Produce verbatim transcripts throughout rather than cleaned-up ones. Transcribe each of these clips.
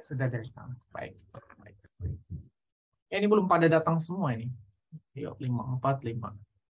sudah direkam. Baik. Baik. Ya, ini belum pada datang semua ini. Yuk, lima empat lima.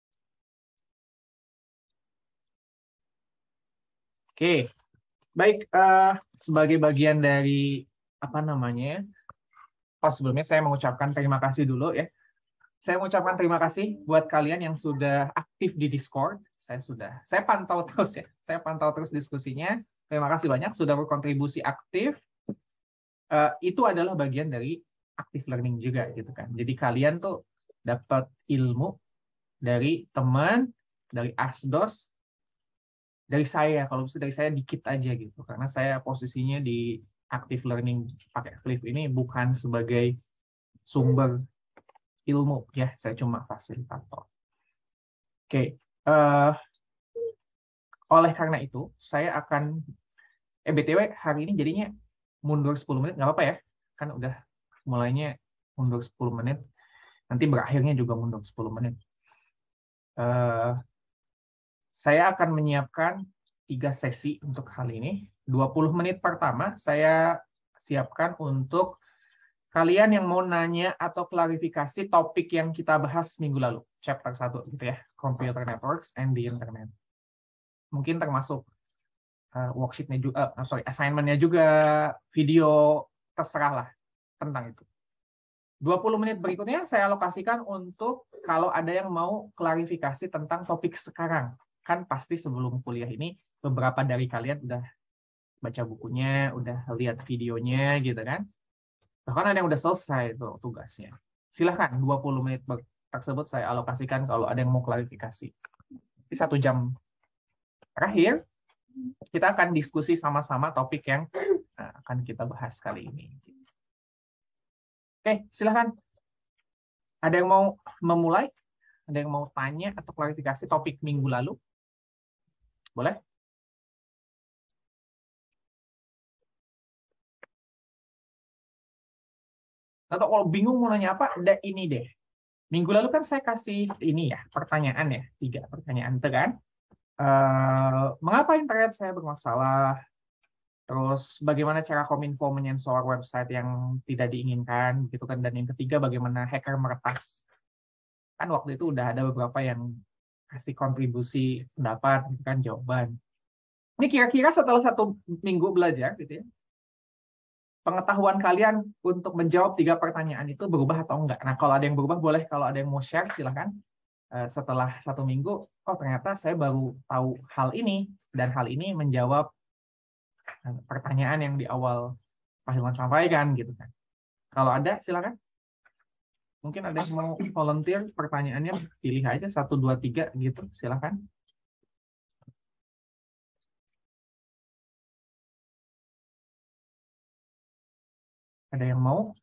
Oke. Baik, uh, sebagai bagian dari apa namanya? Oh, sebelumnya saya mengucapkan terima kasih dulu ya. Saya mengucapkan terima kasih buat kalian yang sudah aktif di Discord. Saya sudah, saya pantau terus ya. Saya pantau terus diskusinya. Terima kasih banyak sudah berkontribusi aktif. Uh, itu adalah bagian dari active learning juga gitu kan. Jadi kalian tuh dapat ilmu dari teman, dari Asdos, dari saya. Kalau bisa dari saya dikit aja gitu. Karena saya posisinya di active learning pakai Flip ini bukan sebagai sumber ilmu ya, saya cuma fasilitator. Oke, uh, oleh karena itu saya akan eh B T W hari ini jadinya mundur sepuluh menit, nggak apa-apa ya, kan udah mulainya mundur sepuluh menit, nanti berakhirnya juga mundur sepuluh menit. Uh, saya akan menyiapkan tiga sesi untuk hal ini. dua puluh menit pertama saya siapkan untuk kalian yang mau nanya atau klarifikasi topik yang kita bahas minggu lalu, chapter satu gitu ya, Computer Networks and the Internet. Mungkin termasuk uh, worksheet-nya juga, uh, sorry, assignment-nya juga, video, terserah lah tentang itu. dua puluh menit berikutnya saya alokasikan untuk kalau ada yang mau klarifikasi tentang topik sekarang. Kan pasti sebelum kuliah ini beberapa dari kalian udah baca bukunya, udah lihat videonya gitu kan. Bahkan ada yang udah selesai itu tugasnya. Silahkan, dua puluh menit tersebut saya alokasikan kalau ada yang mau klarifikasi. Di satu jam terakhir, kita akan diskusi sama-sama topik yang akan kita bahas kali ini. Oke, silahkan. Ada yang mau memulai? Ada yang mau tanya atau klarifikasi topik minggu lalu? Boleh? Atau kalau bingung mau nanya apa, ada ini deh. Minggu lalu kan saya kasih ini ya, pertanyaan ya, tiga pertanyaan itu kan. Uh, mengapa internet saya bermasalah? Terus bagaimana cara Kominfo menyensor website yang tidak diinginkan, gitu kan? Dan yang ketiga, bagaimana hacker meretas? Kan waktu itu udah ada beberapa yang kasih kontribusi pendapat, gitu kan, jawaban. Ini kira-kira setelah satu minggu belajar, gitu ya, pengetahuan kalian untuk menjawab tiga pertanyaan itu berubah atau enggak? Nah, kalau ada yang berubah boleh, kalau ada yang mau share silahkan. Setelah satu minggu, oh ternyata saya baru tahu hal ini, dan hal ini menjawab pertanyaan yang di awal Pak Hilman sampaikan gitu kan. Kalau ada silakan. Mungkin ada yang mau volunteer pertanyaannya, pilih aja satu dua tiga gitu, silakan. Ada yang mau?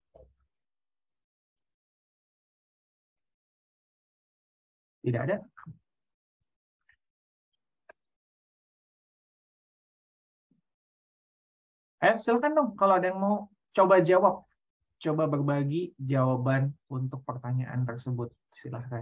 Tidak ada. Ayo silakan dong kalau ada yang mau coba jawab. Coba berbagi jawaban untuk pertanyaan tersebut. Silahkan.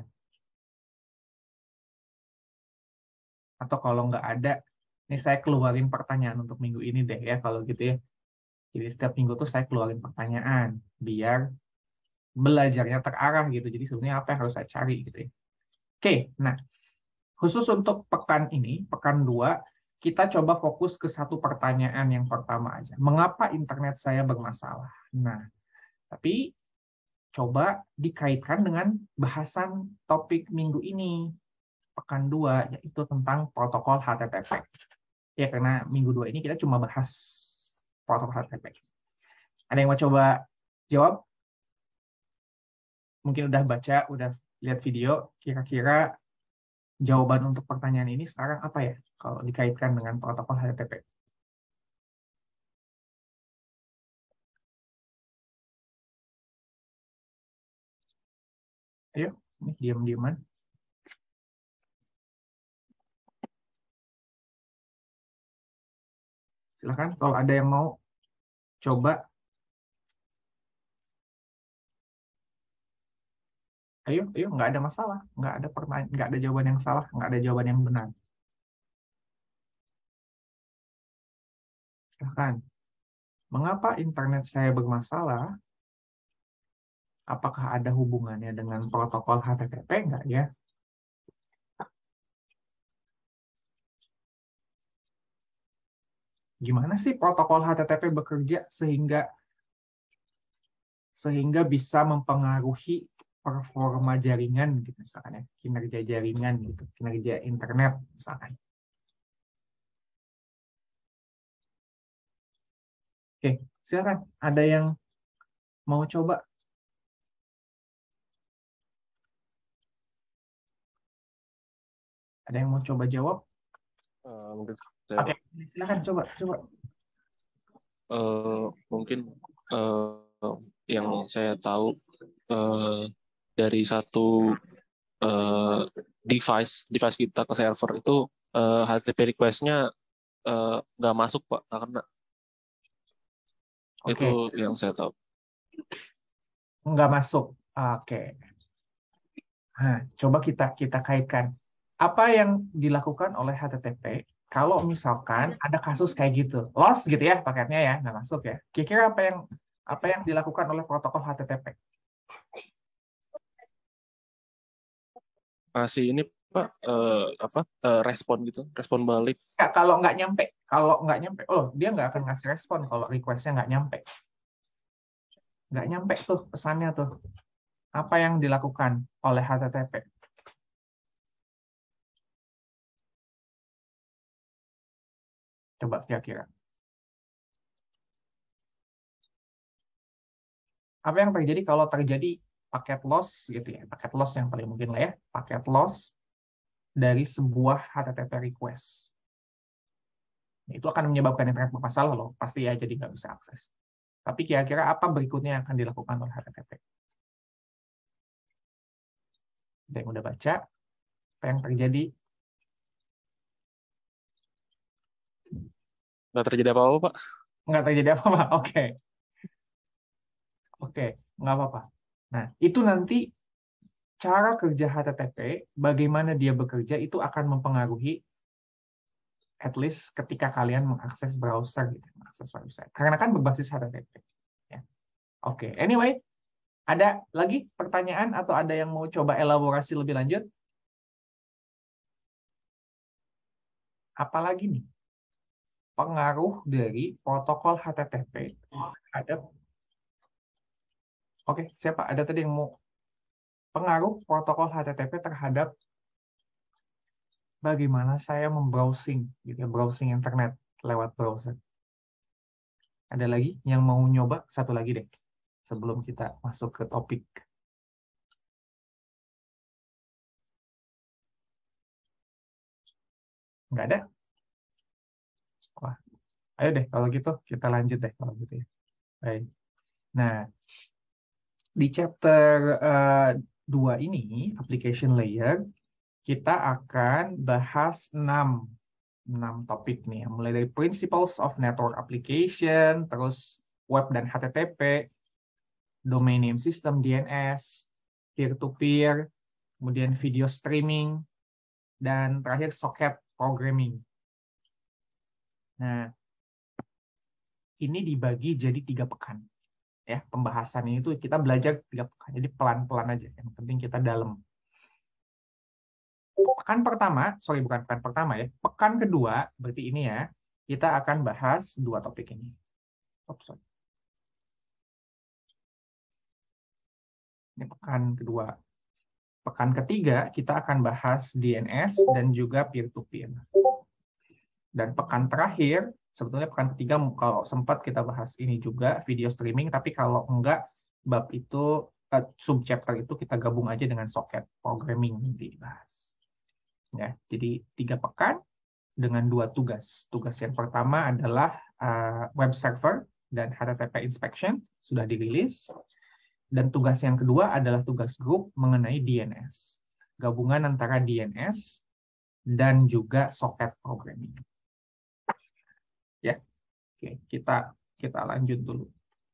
Atau kalau nggak ada, ini saya keluarin pertanyaan untuk minggu ini deh ya, kalau gitu ya. Jadi setiap minggu tuh saya keluarin pertanyaan, biar belajarnya terarah gitu. Jadi sebenarnya apa yang harus saya cari gitu ya. Oke, nah khusus untuk pekan ini, pekan dua, kita coba fokus ke satu pertanyaan yang pertama aja. Mengapa internet saya bermasalah? Nah, tapi coba dikaitkan dengan bahasan topik minggu ini, pekan dua, yaitu tentang protokol H T T P. Ya, karena minggu dua ini kita cuma bahas protokol H T T P. Ada yang mau coba jawab? Mungkin udah baca, udah lihat video, kira-kira jawaban untuk pertanyaan ini sekarang apa ya, kalau dikaitkan dengan protokol H T T P? Ayo, ini diam-diaman. Silakan kalau ada yang mau coba. Ayo, ayo, nggak ada masalah, nggak ada pertanyaan, nggak ada jawaban yang salah, nggak ada jawaban yang benar. Silakan. Mengapa internet saya bermasalah? Apakah ada hubungannya dengan protokol H T T P? Enggak ya? Gimana sih protokol H T T P bekerja sehingga sehingga bisa mempengaruhi performa jaringan gitu misalkan ya, kinerja jaringan gitu, kinerja internet misalkan. Oke, silakan. Ada yang mau coba? Ada yang mau coba jawab? Uh, mungkin Oke, silakan coba coba. Uh, mungkin uh, yang saya tahu uh, dari satu uh, device device kita ke server itu uh, H T T P request-nya uh, nggak masuk Pak, karena Oke, itu yang saya tahu. nggak masuk. Oke. Nah, coba kita kita kaitkan. Apa yang dilakukan oleh H T T P kalau misalkan ada kasus kayak gitu, loss gitu ya paketnya ya, nggak masuk ya. Kira-kira apa yang apa yang dilakukan oleh protokol H T T P? Masih ini Pak, uh, apa uh, respon gitu, respon balik. Ya, kalau nggak nyampe, kalau nggak nyampe, oh dia nggak akan ngasih respon kalau requestnya nggak nyampe, nggak nyampe tuh pesannya tuh. Apa yang dilakukan oleh H T T P? Coba kira-kira. Apa yang terjadi kalau terjadi paket loss gitu ya, paket loss yang paling mungkin lah ya, paket loss dari sebuah H T T P request. Itu akan menyebabkan internet bermasalah loh, pasti ya, jadi nggak bisa akses. Tapi kira-kira apa berikutnya yang akan dilakukan oleh H T T P? Ada yang udah baca? Apa yang terjadi? Nggak terjadi apa-apa Pak. Nggak terjadi apa-apa, oke. Oke, nggak apa-apa. Nah, itu nanti cara kerja H T T P, bagaimana dia bekerja, itu akan mempengaruhi at least ketika kalian mengakses browser, gitu, mengakses website. Karena kan berbasis H T T P. Ya. Oke, anyway, ada lagi pertanyaan atau ada yang mau coba elaborasi lebih lanjut? Apalagi nih pengaruh dari protokol H T T P terhadap, oke, siapa? Ada tadi yang mau pengaruh protokol H T T P terhadap bagaimana saya membrowsing, gitu ya, browsing internet lewat browser. Ada lagi yang mau nyoba? Satu lagi deh, sebelum kita masuk ke topik. Nggak ada? Wah, ayo deh kalau gitu kita lanjut deh kalau gitu ya. Baik. Nah, di chapter uh, dua ini, application layer, kita akan bahas enam enam topik nih, mulai dari principles of network application, terus web dan H T T P, domain name system D N S, peer-to-peer, kemudian video streaming, dan terakhir socket programming. Nah, ini dibagi jadi tiga pekan. Ya, pembahasan ini tuh kita belajar tiga pekan, jadi pelan-pelan aja. Yang penting kita dalam. Pekan pertama, sorry bukan pekan pertama ya, pekan kedua, berarti ini ya, kita akan bahas dua topik ini. Oh, sorry. Ini pekan kedua. Pekan ketiga, kita akan bahas D N S dan juga peer-to-peer. Dan pekan terakhir, sebetulnya pekan ketiga kalau sempat kita bahas ini juga, video streaming, tapi kalau enggak, bab itu, uh, subchapter itu kita gabung aja dengan socket programming dibahas. Ya, jadi tiga pekan dengan dua tugas. Tugas yang pertama adalah uh, web server dan H T T P inspection, sudah dirilis. Dan tugas yang kedua adalah tugas grup mengenai D N S. Gabungan antara D N S dan juga socket programming. Ya, oke, kita kita lanjut dulu.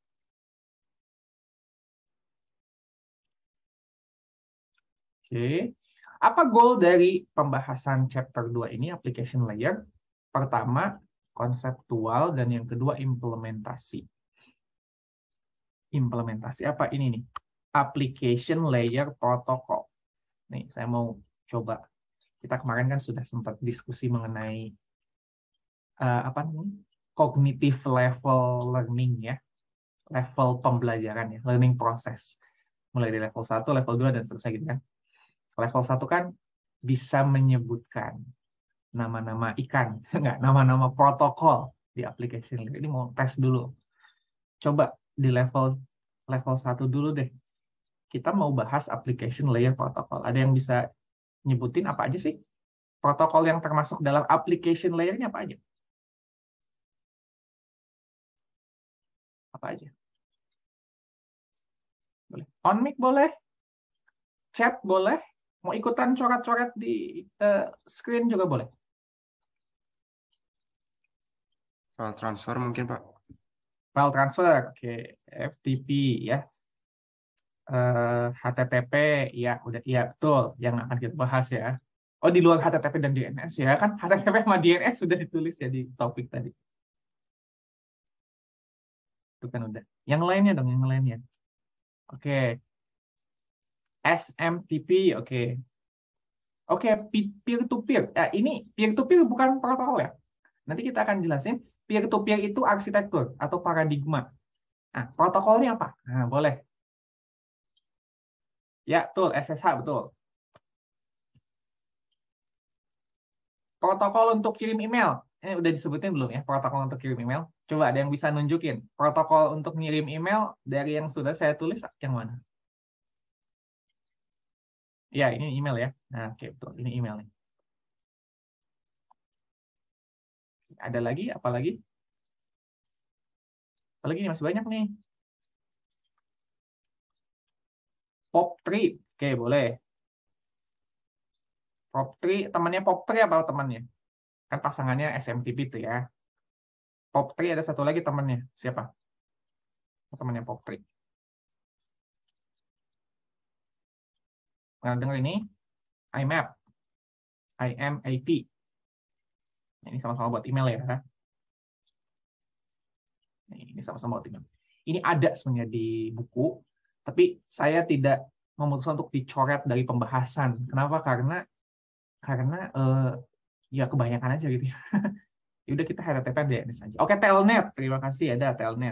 Oke, apa goal dari pembahasan chapter dua ini, application layer? Pertama, konseptual, dan yang kedua implementasi. Implementasi apa ini nih? Application layer protocol. Nih, saya mau coba. Kita kemarin kan sudah sempat diskusi mengenai uh, apa namanya? Cognitive level learning ya. Level pembelajaran ya, learning process. Mulai dari level satu, level dua, dan seterusnya gitu kan. Level satu kan bisa menyebutkan nama-nama ikan, enggak, nama-nama protokol di application layer. Ini mau tes dulu. Coba di level level satu dulu deh. Kita mau bahas application layer protokol. Ada yang bisa nyebutin apa aja sih? Protokol yang termasuk dalam application layer-nya apa aja? Apa aja? Boleh. On mic boleh. Chat boleh. Mau ikutan coret-coret di uh, screen juga boleh. File transfer mungkin, Pak. File transfer, oke. Okay. F T P ya. Uh, H T T P, ya udah, iya betul. Yang akan kita bahas ya. Oh, di luar H T T P dan D N S ya kan? H T T P sama D N S sudah ditulis ya di topik tadi. Itu kan udah. Yang lainnya dong, yang lainnya. Oke. Okay. S M T P, oke. Okay. Oke, okay, peer-to-peer. Eh, ini peer-to-peer bukan protokol ya. Nanti kita akan jelasin. Peer-to-peer itu arsitektur atau paradigma. Nah, protokolnya apa? Nah, boleh. Ya, betul. S S H, betul. Protokol untuk kirim email. Ini udah disebutin belum ya, protokol untuk kirim email? Coba ada yang bisa nunjukin. Protokol untuk ngirim email dari yang sudah saya tulis, yang mana? Ya, ini email ya. Nah, oke, betul. Ini emailnya. Ada lagi? Apa lagi? Apa lagi nih? Masih banyak nih. Pop tiga. Oke, boleh. Pop tiga, temannya Pop tiga apa temannya? Kan pasangannya S M T P itu ya. Pop tiga ada satu lagi temannya. Siapa? Temannya Pop tiga. Nah, dengar ini. I M A P. I M A P. Ini sama-sama buat email ya. Ini sama-sama buat email. Ini ada sebenarnya di buku, tapi saya tidak memutuskan untuk dicoret dari pembahasan. Kenapa? Karena karena eh, ya kebanyakan aja gitu ya. Ya udah kita H T T P D N S aja. Oke, Telnet. Terima kasih ada Telnet.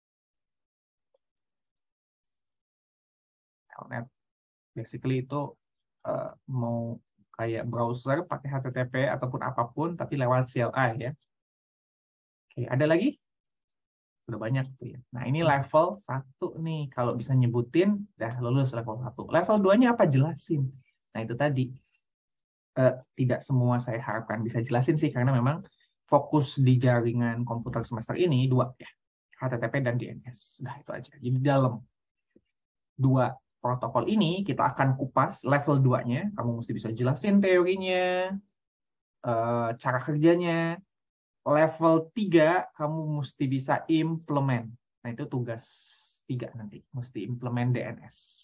Telnet. Basically itu uh, mau kayak browser pakai H T T P ataupun apapun tapi lewat C L I ya. Oke, ada lagi? Udah banyak tuh ya. Nah, ini level satu nih. Kalau bisa nyebutin, udah lulus level satu. Level dua-nya apa? Jelasin. Nah, itu tadi. Eh, tidak semua saya harapkan bisa jelasin sih, karena memang fokus di jaringan komputer semester ini dua ya. H T T P dan D N S. Nah, itu aja. Jadi dalam dua protokol ini, kita akan kupas level dua-nya. Kamu mesti bisa jelasin teorinya, eh, cara kerjanya. Level tiga, kamu mesti bisa implement. Nah, itu tugas tiga nanti. Mesti implement D N S.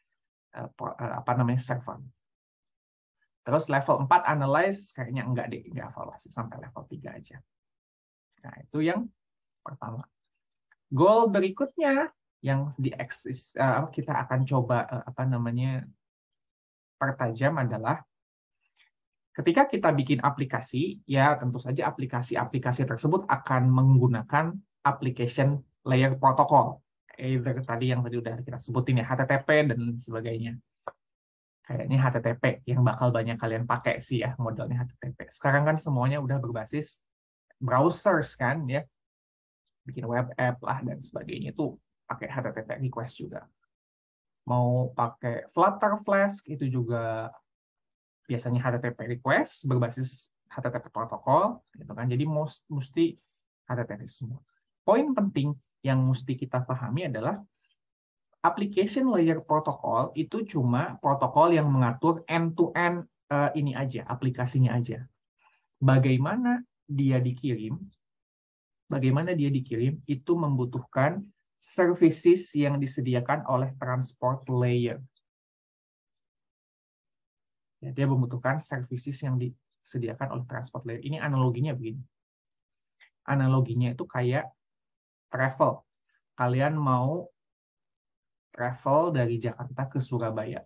Apa namanya? Server. Terus level empat, analyze. Kayaknya enggak deh. Enggak evaluasi. Sampai level tiga aja. Nah, itu yang pertama. Goal berikutnya, yang di eksis, kita akan coba, apa namanya, pertajam adalah ketika kita bikin aplikasi, ya tentu saja aplikasi-aplikasi tersebut akan menggunakan application layer protocol. Either tadi yang tadi udah kita sebutin ya, H T T P dan sebagainya. Kayaknya H T T P yang bakal banyak kalian pakai sih ya, modelnya H T T P. Sekarang kan semuanya udah berbasis browsers kan ya. Bikin web app lah dan sebagainya itu pakai H T T P request juga. Mau pakai Flutter Flask itu juga biasanya H T T P request berbasis H T T P protokol, gitu kan. Jadi mesti H T T P semua. Poin penting yang mesti kita pahami adalah application layer protocol itu cuma protokol yang mengatur end-to-end uh, ini aja, aplikasinya aja. Bagaimana dia dikirim, bagaimana dia dikirim itu membutuhkan services yang disediakan oleh transport layer. Ya, dia membutuhkan services yang disediakan oleh transport layer. Ini analoginya begini. Analoginya itu kayak travel. Kalian mau travel dari Jakarta ke Surabaya.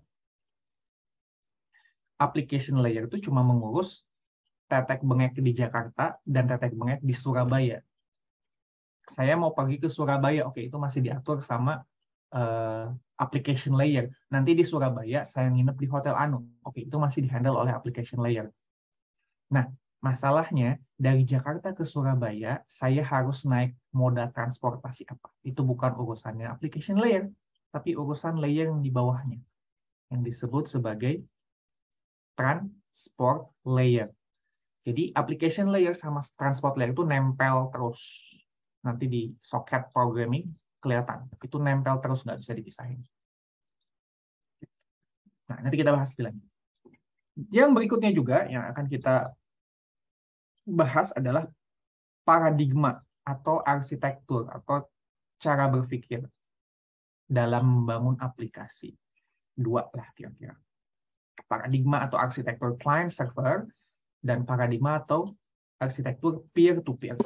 Application layer itu cuma mengurus tetek bengek di Jakarta dan tetek bengek di Surabaya. Saya mau pergi ke Surabaya, oke, itu masih diatur sama uh, application layer. Nanti di Surabaya saya nginep di Hotel Anu, oke, itu masih dihandle oleh application layer. Nah, masalahnya dari Jakarta ke Surabaya, saya harus naik moda transportasi apa? Itu bukan urusannya application layer, tapi urusan layer yang di bawahnya, yang disebut sebagai transport layer. Jadi application layer sama transport layer itu nempel terus. Nanti di socket programming kelihatan. Itu nempel terus, nggak bisa dipisahin. Nah, nanti kita bahas lebih lanjut. Yang berikutnya juga yang akan kita bahas adalah paradigma atau arsitektur atau cara berpikir dalam membangun aplikasi. Dua lah kira-kira. Paradigma atau arsitektur client server dan paradigma atau arsitektur peer-to-peer.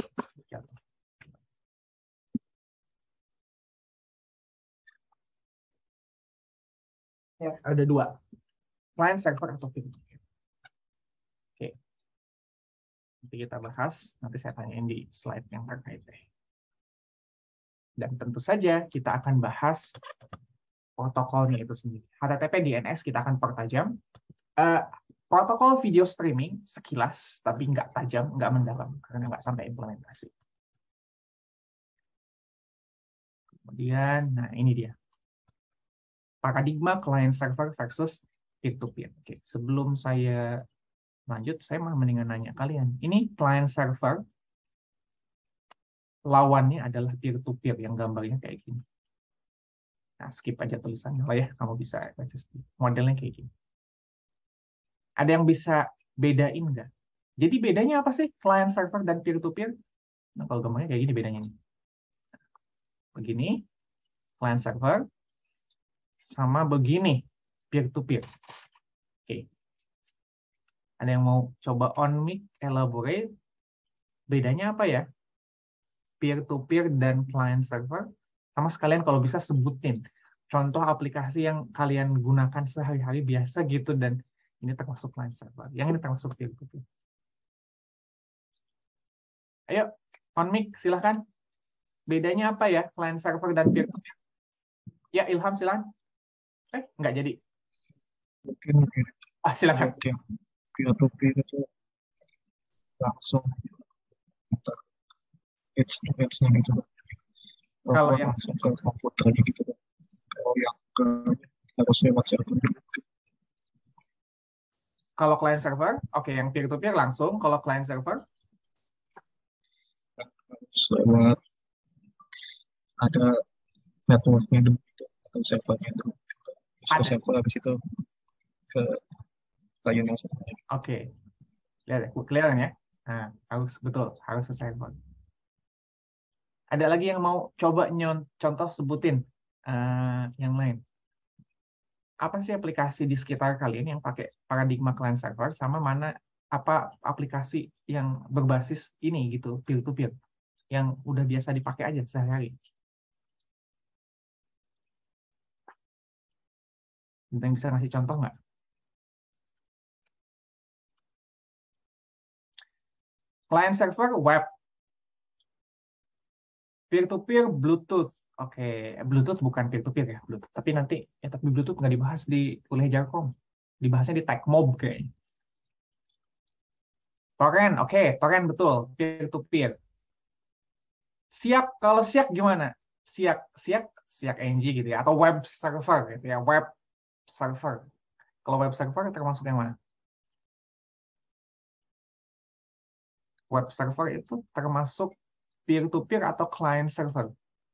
Ya, ada dua. Client server atau peer-to-peer. Oke. Nanti kita bahas, nanti saya tanyain di slide yang terkait deh. Dan tentu saja kita akan bahas protokolnya itu sendiri. H T T P D N S kita akan pertajam. Uh, protokol video streaming sekilas, tapi nggak tajam, nggak mendalam, karena nggak sampai implementasi. Kemudian, nah ini dia. Paradigma client server versus peer-to-peer. Oke, sebelum saya lanjut, saya mah mendingan nanya kalian. Ini client server, lawannya adalah peer-to-peer yang gambarnya kayak gini. Nah, skip aja tulisannya lah ya, kamu bisa baca sendiri. Modelnya kayak gini. Ada yang bisa bedain nggak? Jadi bedanya apa sih client server dan peer-to-peer? Nah, kalau gambarnya kayak gini bedanya nih. Begini, client server, sama begini, peer-to-peer. Oke. Ada yang mau coba on mic elaborate? Bedanya apa ya? Peer-to-peer dan client server? Sama sekalian kalau bisa sebutin contoh aplikasi yang kalian gunakan sehari-hari biasa gitu, dan ini termasuk client server. Yang ini termasuk peer-to-peer. Ayo, on mic silahkan. Bedanya apa ya client server dan peer-to-peer? Ya, Ilham silahkan. Eh, nggak jadi. Mungkin Ah, silakan. peer-to-peer itu langsung kita edge-to-edge-nya gitu. Kalau yang langsung ke komputernya gitu. Kalau yang ke harus lewat server. Kalau client server, oke, okay, yang peer-to-peer langsung. Kalau client server? Harus lewat ada networknya dulu atau servernya dulu. Ke server habis itu ke klien yang servernya. Oke, lihat clear ya. Nah, harus betul, harus ke server. Ada lagi yang mau coba nyon contoh sebutin uh, yang lain? Apa sih aplikasi di sekitar kalian yang pakai paradigma client server, sama mana apa aplikasi yang berbasis ini gitu peer-to-peer yang udah biasa dipakai aja sehari-hari? Yang bisa ngasih contoh nggak? Client server web, peer-to-peer Bluetooth. Oke, okay. Bluetooth bukan peer-to-peer ya, Bluetooth. Tapi nanti, ya tapi Bluetooth nggak dibahas di kuliah Jarkom. Dibahasnya di Tekmob kayaknya. Torrent, oke, okay. Torrent betul, peer-to-peer. Siak, kalau Siak gimana? Siak, Siak, Siak N G gitu ya, atau web server gitu ya, web server. Kalau web server termasuk yang mana? Web server itu termasuk peer-to-peer atau client server?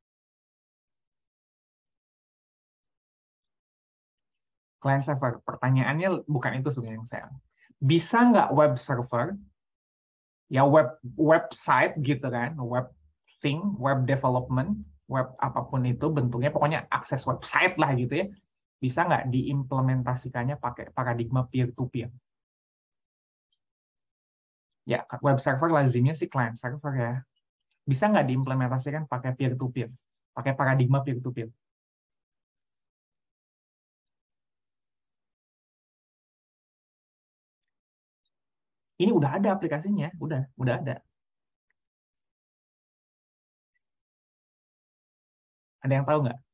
Client server. Pertanyaannya bukan itu sebenarnya yang saya. Bisa nggak web server, ya web website gitu kan, web thing, web development, web apapun itu bentuknya, pokoknya akses website lah gitu ya, bisa nggak diimplementasikannya pakai paradigma peer-to-peer? Ya, web server lazimnya sih client server ya. Bisa nggak diimplementasikan pakai peer-to-peer? Pakai paradigma peer-to-peer? Ini udah ada aplikasinya, udah, udah ada. Ada yang tahu nggak?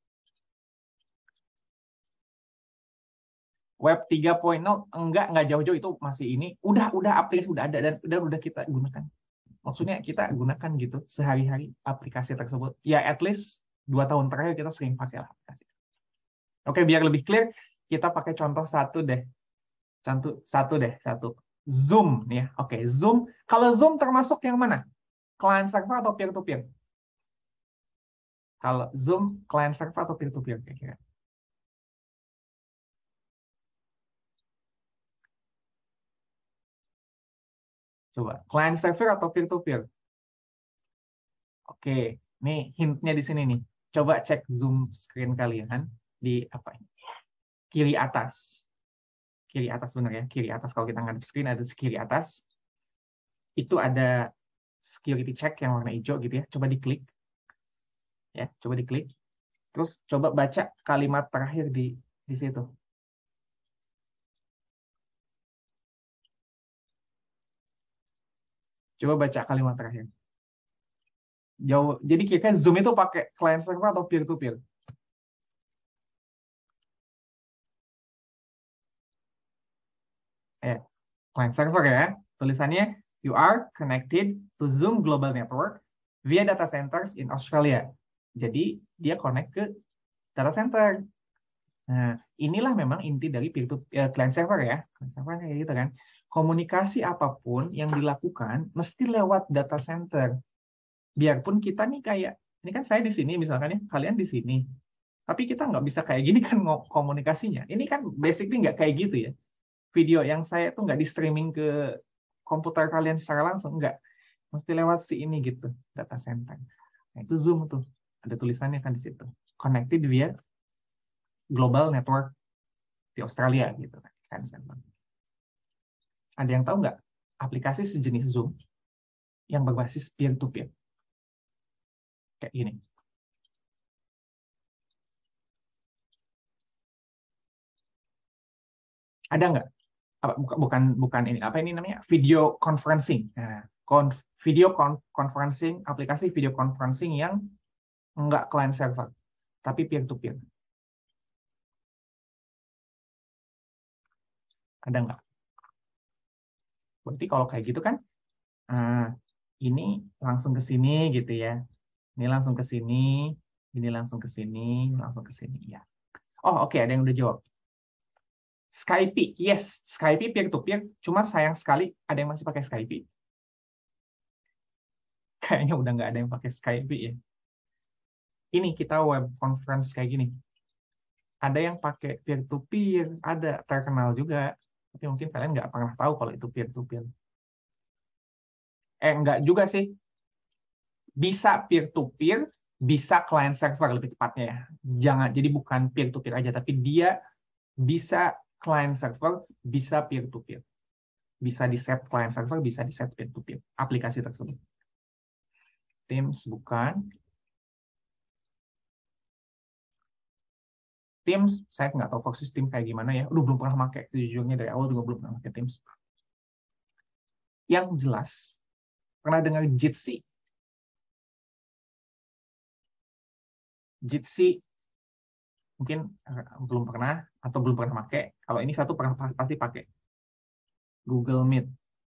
Web tiga titik nol enggak enggak jauh-jauh itu masih ini. Udah udah aplikasi udah ada dan udah udah kita gunakan. Maksudnya kita gunakan gitu sehari-hari aplikasi tersebut. Ya at least dua tahun terakhir kita sering pakai aplikasi. Oke, biar lebih clear, kita pakai contoh satu deh. Contoh satu deh, satu. Zoom ya. Oke, Zoom. Kalau Zoom termasuk yang mana? Client server atau peer to peer? Kalau Zoom client server atau peer to peer kira-kira? Coba, client server atau peer to peer? Oke, nih hintnya di sini nih. Coba cek Zoom screen kalian di apa ini? Kiri atas. Kiri atas benar ya, kiri atas kalau kita ngadep screen ada di kiri atas. Itu ada security check yang warna hijau gitu ya. Coba diklik. Ya, coba diklik. Terus coba baca kalimat terakhir di di situ. Coba baca kalimat terakhir. Jauh. Jadi kira-kira Zoom itu pakai client server atau peer to peer? Eh, client server ya. Tulisannya you are connected to Zoom Global Network via data centers in Australia. Jadi dia connect ke data center. Nah, inilah memang inti dari peer to uh, client server ya. Client server kayak gitu kan. Komunikasi apapun yang dilakukan mesti lewat data center. Biarpun kita nih kayak ini kan saya di sini misalkan ya, kalian di sini. Tapi kita nggak bisa kayak gini kan komunikasinya. Ini kan basically nggak kayak gitu ya. Video yang saya tuh nggak di streaming ke komputer kalian secara langsung, nggak. Mesti lewat si ini gitu, data center. Nah, itu Zoom tuh. Ada tulisannya kan di situ. Connected via global network di Australia gitu kan. Ada yang tahu nggak aplikasi sejenis Zoom yang berbasis peer-to-peer? Kayak gini. Ada nggak? Bukan bukan ini apa ini namanya video conferencing. Nah, konf, video conferencing, aplikasi video conferencing yang nggak client server, tapi peer to peer. Ada nggak? Berarti kalau kayak gitu kan, nah, ini langsung ke sini gitu ya. Ini langsung ke sini, ini langsung ke sini, langsung ke sini ya. Oh oke, okay, ada yang udah jawab. Skype, yes, Skype peer-to-peer, cuma sayang sekali ada yang masih pakai Skype. Kayaknya udah nggak ada yang pakai Skype ya. Ini kita web conference kayak gini. Ada yang pakai peer-to-peer, ada terkenal juga. Tapi mungkin kalian nggak pernah tahu kalau itu peer-to-peer. Eh, nggak juga sih. Bisa peer-to-peer, bisa client server lebih tepatnya ya. Jangan, jadi bukan peer-to-peer aja, tapi dia bisa client server, bisa peer-to-peer. Bisa di-set client server, bisa di-set peer-to-peer. Aplikasi tersebut. Teams bukan. Teams, saya nggak tahu proses Teams kayak gimana ya. Udah belum pernah pakai. Sejujurnya dari awal juga belum pernah pakai Teams. Yang jelas, pernah dengar Jitsi? Jitsi mungkin belum pernah atau belum pernah pakai. Kalau ini satu pernah pasti pakai. Google Meet.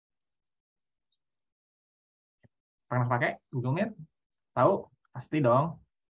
Pernah pakai Google Meet? Tahu? Pasti dong.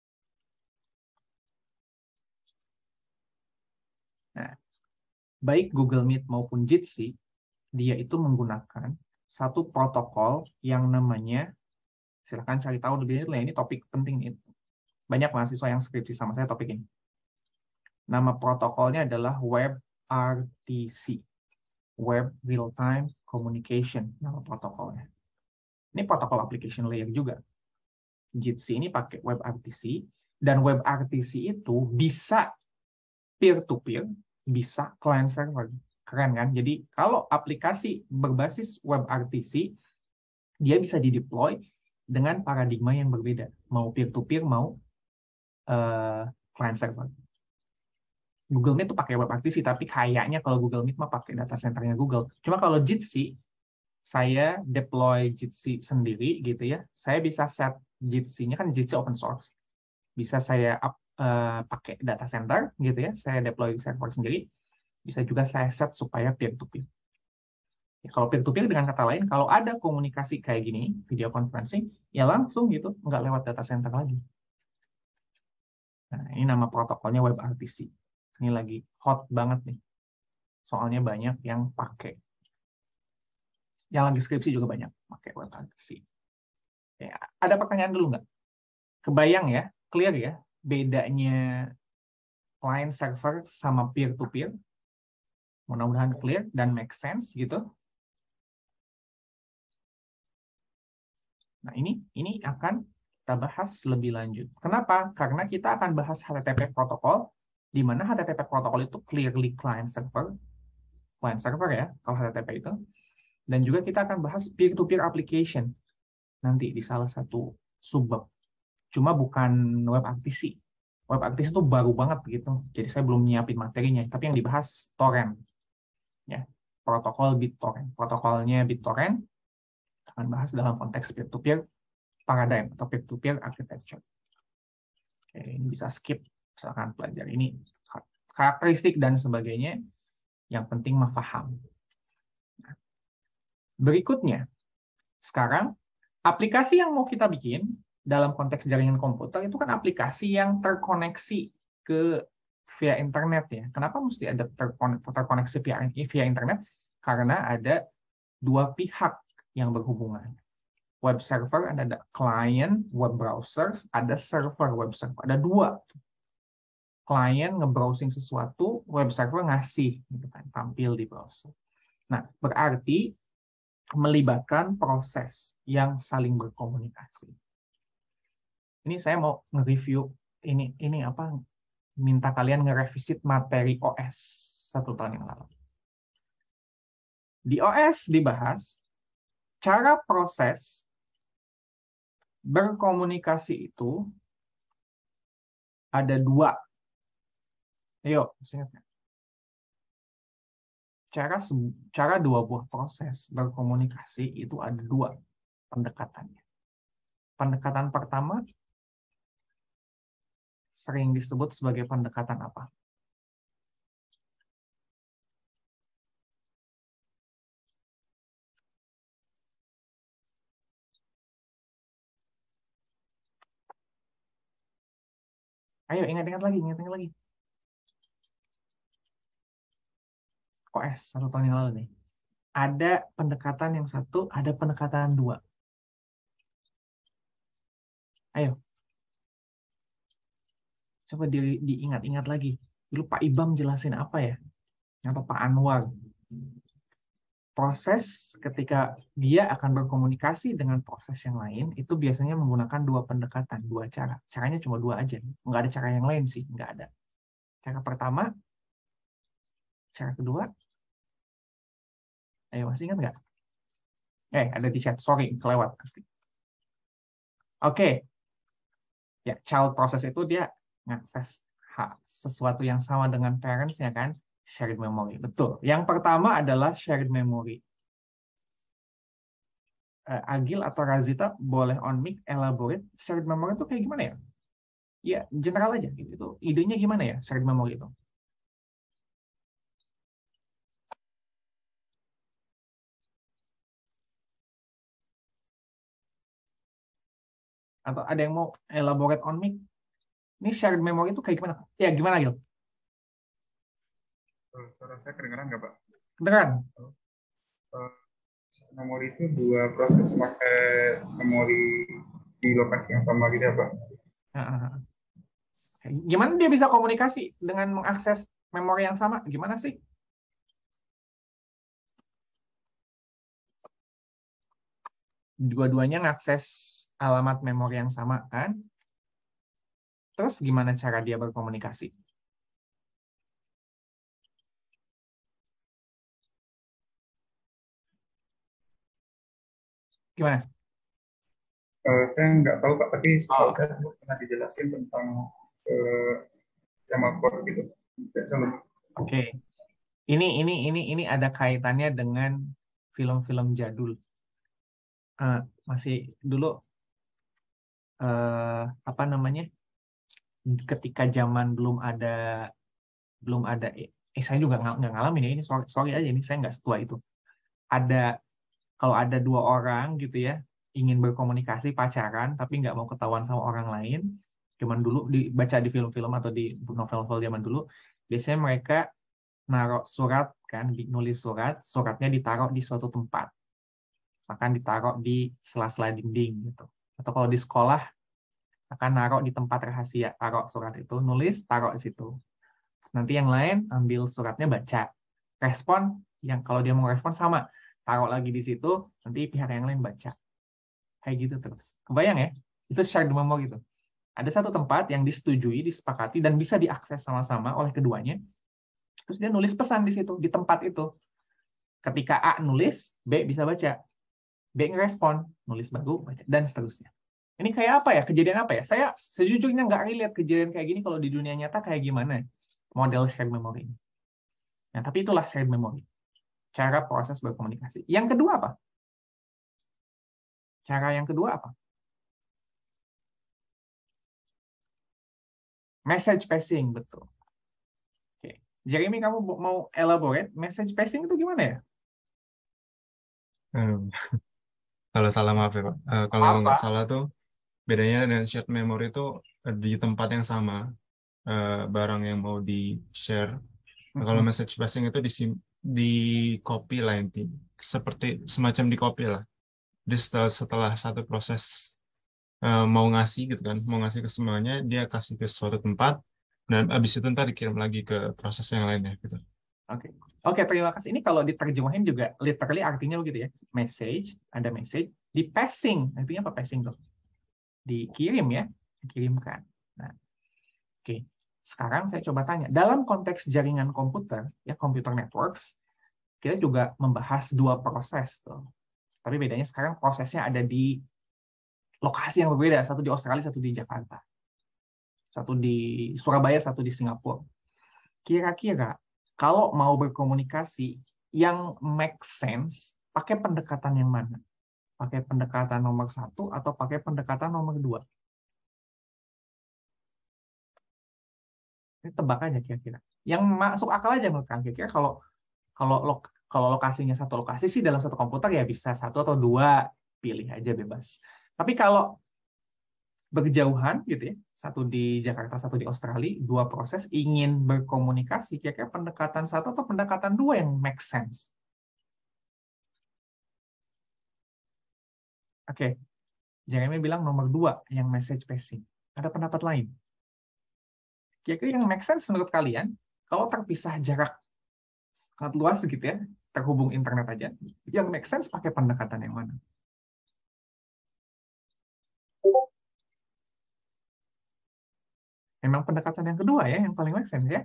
Nah, baik Google Meet maupun Jitsi, dia itu menggunakan satu protokol yang namanya, silahkan cari tahu lebih detail, ini topik penting nih. Banyak mahasiswa yang skripsi sama saya topik ini. Nama protokolnya adalah WebRTC. Web Real Time Communication, nama protokolnya. Ini protokol application layer juga. Jitsi ini pakai WebRTC, dan WebRTC itu bisa peer-to-peer, bisa client server. Keren kan? Jadi kalau aplikasi berbasis WebRTC, dia bisa di-deploy dengan paradigma yang berbeda, mau peer-to-peer, mau uh, client server. Google Meet tuh pakai WebRTC, tapi kayaknya kalau Google Meet mah pakai data centernya Google. Cuma kalau Jitsi, saya deploy Jitsi sendiri gitu ya. Saya bisa set Jitsi-nya, kan Jitsi open source. Bisa saya up, uh, pakai data center gitu ya. Saya deploy server sendiri. Bisa juga saya set supaya peer-to-peer. Ya, kalau peer-to-peer dengan kata lain, kalau ada komunikasi kayak gini, video conferencing, ya langsung gitu, nggak lewat data center lagi. Nah, ini nama protokolnya WebRTC. Ini lagi hot banget nih. Soalnya banyak yang pakai. Yang lagi skripsi juga banyak pakai WebRTC. Ya, ada pertanyaan dulu nggak? Kebayang ya, clear ya, bedanya client server sama peer-to-peer? Mudah-mudahan clear dan make sense gitu. Nah, ini ini akan kita bahas lebih lanjut. Kenapa? Karena kita akan bahas H T T P protokol, di mana H T T P protokol itu clearly client server, client server ya, kalau H T T P itu. Dan juga kita akan bahas peer-to-peer application nanti di salah satu subbab. Cuma bukan WebRTC. WebRTC itu baru banget gitu. Jadi saya belum nyiapin materinya. Tapi yang dibahas torrent. Ya, protokol BitTorrent. Protokolnya BitTorrent akan bahas dalam konteks peer-to-peer paradigm atau peer-to-peer architecture. Oke, ini bisa skip. Misalkan pelajari ini karakteristik dan sebagainya. Yang penting mah paham. Nah, berikutnya, sekarang aplikasi yang mau kita bikin dalam konteks jaringan komputer itu kan aplikasi yang terkoneksi ke via internet ya. Kenapa mesti ada terkoneksi via, via internet? Karena ada dua pihak yang berhubungan. Web server, ada client, web browser, ada server web server. Ada dua. Client nge-browsing sesuatu, web server ngasih, gitu kan, tampil di browser. Nah, berarti melibatkan proses yang saling berkomunikasi. Ini saya mau nge-review ini ini apa minta kalian nge-revisit materi O S satu tahun yang lalu. Di O S dibahas cara proses berkomunikasi itu ada dua. Ayo, ingat. Cara cara dua buah proses berkomunikasi itu ada dua pendekatannya. Pendekatan pertama sering disebut sebagai pendekatan apa? Ayo ingat-ingat lagi, ingat-ingat lagi. O S satu tahun yang lalu nih. Ada pendekatan yang satu, ada pendekatan dua. Ayo. Coba di, diingat-ingat lagi. Dulu Pak Ibam jelasin apa ya? Atau Pak Anwar. Proses ketika dia akan berkomunikasi dengan proses yang lain, itu biasanya menggunakan dua pendekatan, dua cara. Caranya cuma dua aja. Nggak ada cara yang lain sih, nggak ada. Cara pertama, cara kedua. Ayo, masih ingat nggak? Eh, ada di chat. Sorry, kelewat pasti. Oke. Ya, child process itu dia ngakses hak sesuatu yang sama dengan parents-nya kan, shared memory. Betul. Yang pertama adalah shared memory. Uh, Agil atau Razita boleh on mic elaborate shared memory itu kayak gimana ya? Ya, general aja gitu. Itu idenya gimana ya shared memory itu? Atau ada yang mau elaborate on mic? Ini shared memory itu kayak gimana? Ya, gimana Agil? Suara saya kedengeran nggak, Pak? Kedengeran? Uh, memori itu dua proses pakai memori di lokasi yang sama gitu ya, Pak? Gimana dia bisa komunikasi dengan mengakses memori yang sama? Gimana sih? Dua-duanya ngakses alamat memori yang sama kan? Terus gimana cara dia berkomunikasi? Gimana? Eh, saya nggak tahu Pak, tapi setahu Oh, saya dulu pernah dijelasin tentang eh, semafor gitu. Saya selalu oke. Ini ini ini ini ada kaitannya dengan film-film jadul. Eh, masih dulu eh, apa namanya? Ketika zaman belum ada belum ada eh eh, saya juga nggak nggak ngalamin ya ini, sorry, sorry aja ini saya nggak setua itu. Ada Kalau ada dua orang gitu ya ingin berkomunikasi pacaran tapi nggak mau ketahuan sama orang lain, cuman dulu dibaca di film-film atau di novel-novel zaman dulu, biasanya mereka naruh surat kan, di- nulis surat, suratnya ditaruh di suatu tempat, akan ditaruh di sela-sela dinding gitu. Atau kalau di sekolah akan naruh di tempat rahasia, taruh surat itu, nulis, taruh di situ. Terus nanti yang lain ambil suratnya, baca, respon, yang kalau dia mau respon sama, taruh lagi di situ, nanti pihak yang lain baca. Kayak gitu terus. Kebayang ya? Itu shared memory gitu. Ada satu tempat yang disetujui, disepakati, dan bisa diakses sama-sama oleh keduanya. Terus dia nulis pesan di situ, di tempat itu. Ketika A nulis, B bisa baca. B ngerespon, nulis baru, baca, dan seterusnya. Ini kayak apa ya? Kejadian apa ya? Saya sejujurnya nggak relate kejadian kayak gini kalau di dunia nyata kayak gimana model shared memory ini. Nah, tapi itulah shared memory. Cara proses berkomunikasi. Yang kedua apa? Cara yang kedua apa? Message passing, betul. Oke. Jeremy, kamu mau elaborate message passing itu gimana ya? Hmm, Kalau salah maaf ya Pak. Eh, kalau nggak Apa? salah tuh bedanya dengan shared memory itu eh, di tempat yang sama eh, barang yang mau di share. Nah, kalau Mm-mm. message passing itu di di copy lah inti, seperti semacam di copy lah. Jadi setelah, setelah satu proses eh, mau ngasih gitu kan, mau ngasih ke semuanya, dia kasih ke suatu tempat dan abis itu ntar dikirim lagi ke proses yang lainnya gitu. Oke, oke, terima kasih. Ini kalau diterjemahin juga literally artinya begitu ya. Message, ada message, di passing. Artinya apa passing tuh? Dikirim ya, dikirimkan. Nah, oke. Sekarang saya coba tanya, dalam konteks jaringan komputer, ya computer networks, kita juga membahas dua proses tuh. Tapi bedanya sekarang prosesnya ada di lokasi yang berbeda, satu di Australia, satu di Jakarta. Satu di Surabaya, satu di Singapura. Kira-kira kalau mau berkomunikasi yang make sense, pakai pendekatan yang mana? Pakai pendekatan nomor satu atau pakai pendekatan nomor dua? Ini tebak aja kira-kira. Yang masuk akal aja menurut kalian. Kira-kira kalau kalau lo- kalau lokasinya satu lokasi sih dalam satu komputer ya bisa satu atau dua, pilih aja bebas. Tapi kalau berjauhan gitu ya, satu di Jakarta, satu di Australia, dua proses ingin berkomunikasi, kira-kira pendekatan satu atau pendekatan dua yang make sense? Oke, Jeremy bilang nomor dua yang message passing. Ada pendapat lain? Kira-kira yang make sense menurut kalian, kalau terpisah jarak sangat luas gitu ya, terhubung internet aja, yang make sense pakai pendekatan yang mana? Memang pendekatan yang kedua ya, yang paling make sense ya.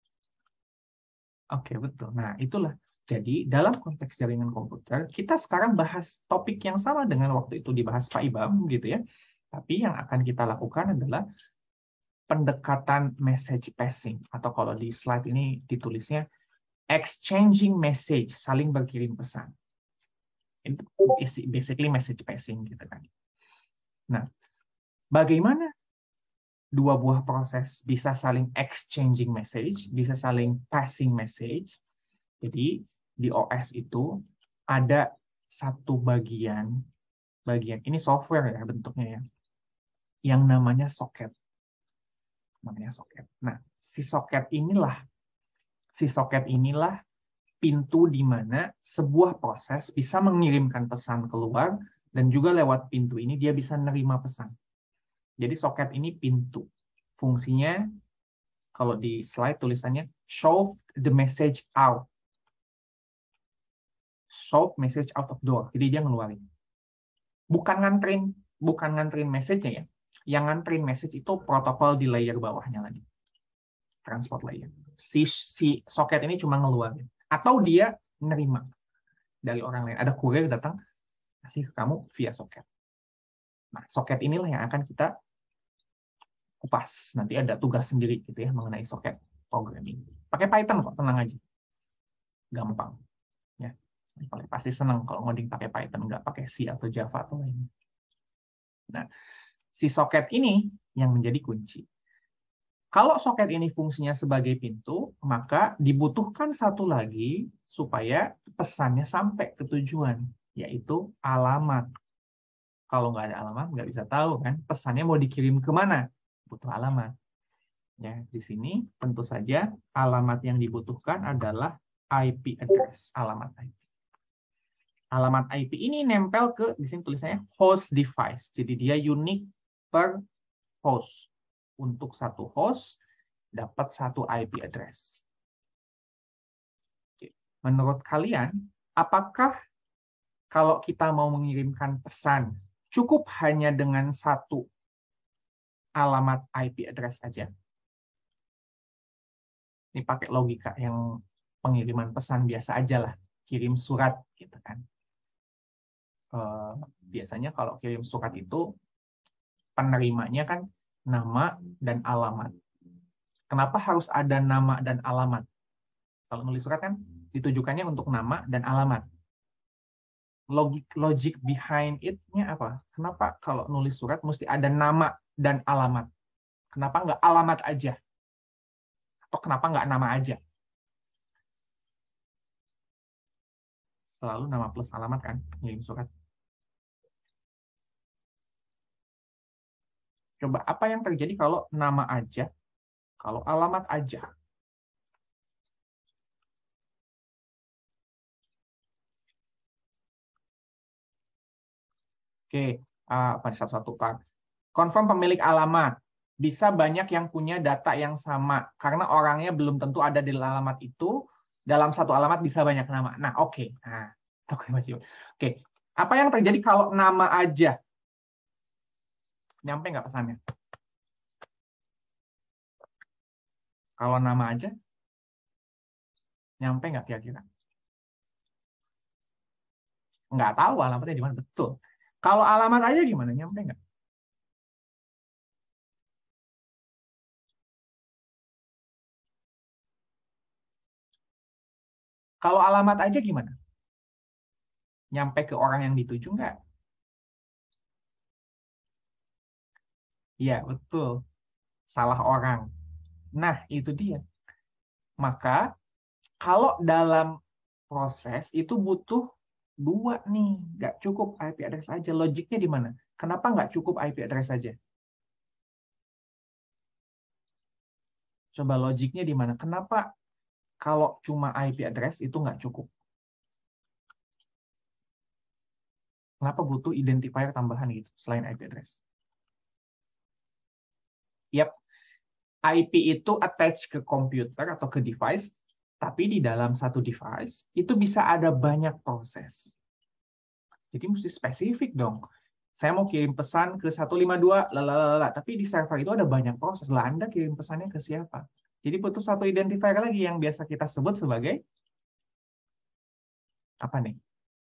Oke, betul. Nah, itulah. Jadi, dalam konteks jaringan komputer, kita sekarang bahas topik yang sama dengan waktu itu dibahas Pak Ibam, gitu ya. Tapi yang akan kita lakukan adalah pendekatan message passing. Atau kalau di slide ini ditulisnya exchanging message, saling berkirim pesan. Itu basically message passing, gitu kan. Nah, bagaimana dua buah proses bisa saling exchanging message, bisa saling passing message? Jadi di O S itu ada satu bagian, bagian ini software ya bentuknya ya, yang namanya socket. Namanya socket. Nah, si socket inilah, si socket inilah pintu di mana sebuah proses bisa mengirimkan pesan keluar dan juga lewat pintu ini dia bisa menerima pesan. Jadi socket ini pintu. Fungsinya kalau di slide tulisannya show the message out. Show message out of door. Jadi dia ngeluarin. Bukan nganterin, bukan nganterin message-nya ya. Yang nganterin message itu protokol di layer bawahnya lagi. Transport layer. Si, si socket ini cuma ngeluarin. Atau dia nerima dari orang lain. Ada kurir datang, kasih ke kamu via socket. Nah, soket inilah yang akan kita kupas. Nanti ada tugas sendiri gitu ya mengenai soket programming. Pakai Python kok, tenang aja. Gampang. Ya. Paling pasti senang kalau ngoding pakai Python, nggak pakai C atau Java atau lainnya. Nah, si soket ini yang menjadi kunci. Kalau soket ini fungsinya sebagai pintu, maka dibutuhkan satu lagi supaya pesannya sampai ke tujuan, yaitu alamat. Kalau nggak ada alamat, nggak bisa tahu kan pesannya mau dikirim kemana. Butuh alamat. Ya, di sini tentu saja alamat yang dibutuhkan adalah I P address, alamat I P. Alamat I P ini nempel ke, di sini tulisannya host device. Jadi dia unik per host. Untuk satu host, dapat satu I P address. Menurut kalian, apakah kalau kita mau mengirimkan pesan, cukup hanya dengan satu alamat I P address saja? Ini pakai logika yang pengiriman pesan biasa aja lah. Kirim surat, gitu kan. Biasanya kalau kirim surat itu, penerimanya kan nama dan alamat. Kenapa harus ada nama dan alamat? Kalau nulis surat kan ditujukannya untuk nama dan alamat. Logik logic behind it-nya apa? Kenapa kalau nulis surat mesti ada nama dan alamat? Kenapa nggak alamat aja? Atau kenapa nggak nama aja? Selalu nama plus alamat kan, ngirim surat. Coba apa yang terjadi kalau nama aja, kalau alamat aja? Oke, apa satu-satu kan? Confirm pemilik alamat. Bisa banyak yang punya data yang sama karena orangnya belum tentu ada di alamat itu. Dalam satu alamat bisa banyak nama. Nah, oke. Nah, oke masih. Oke. Apa yang terjadi kalau nama aja? Nyampe nggak pesannya? Kalau nama aja, nyampe nggak kira-kira? Nggak tahu alamatnya di mana, betul. Kalau alamat aja gimana? Nyampe nggak? Kalau alamat aja gimana? Nyampe ke orang yang dituju nggak? Iya, betul. Salah orang. Nah, itu dia. Maka, kalau dalam proses itu butuh dua nih. Nggak cukup I P address aja. Logiknya di mana? Kenapa nggak cukup I P address saja? Coba logiknya di mana? Kenapa kalau cuma I P address itu nggak cukup? Kenapa butuh identifier tambahan gitu selain I P address? Yap, I P itu attach ke komputer atau ke device, tapi di dalam satu device itu bisa ada banyak proses. Jadi mesti spesifik dong. Saya mau kirim pesan ke seratus lima puluh dua, lalala, tapi di server itu ada banyak proses. Lah Anda kirim pesannya ke siapa? Jadi butuh satu identifier lagi yang biasa kita sebut sebagai apa nih?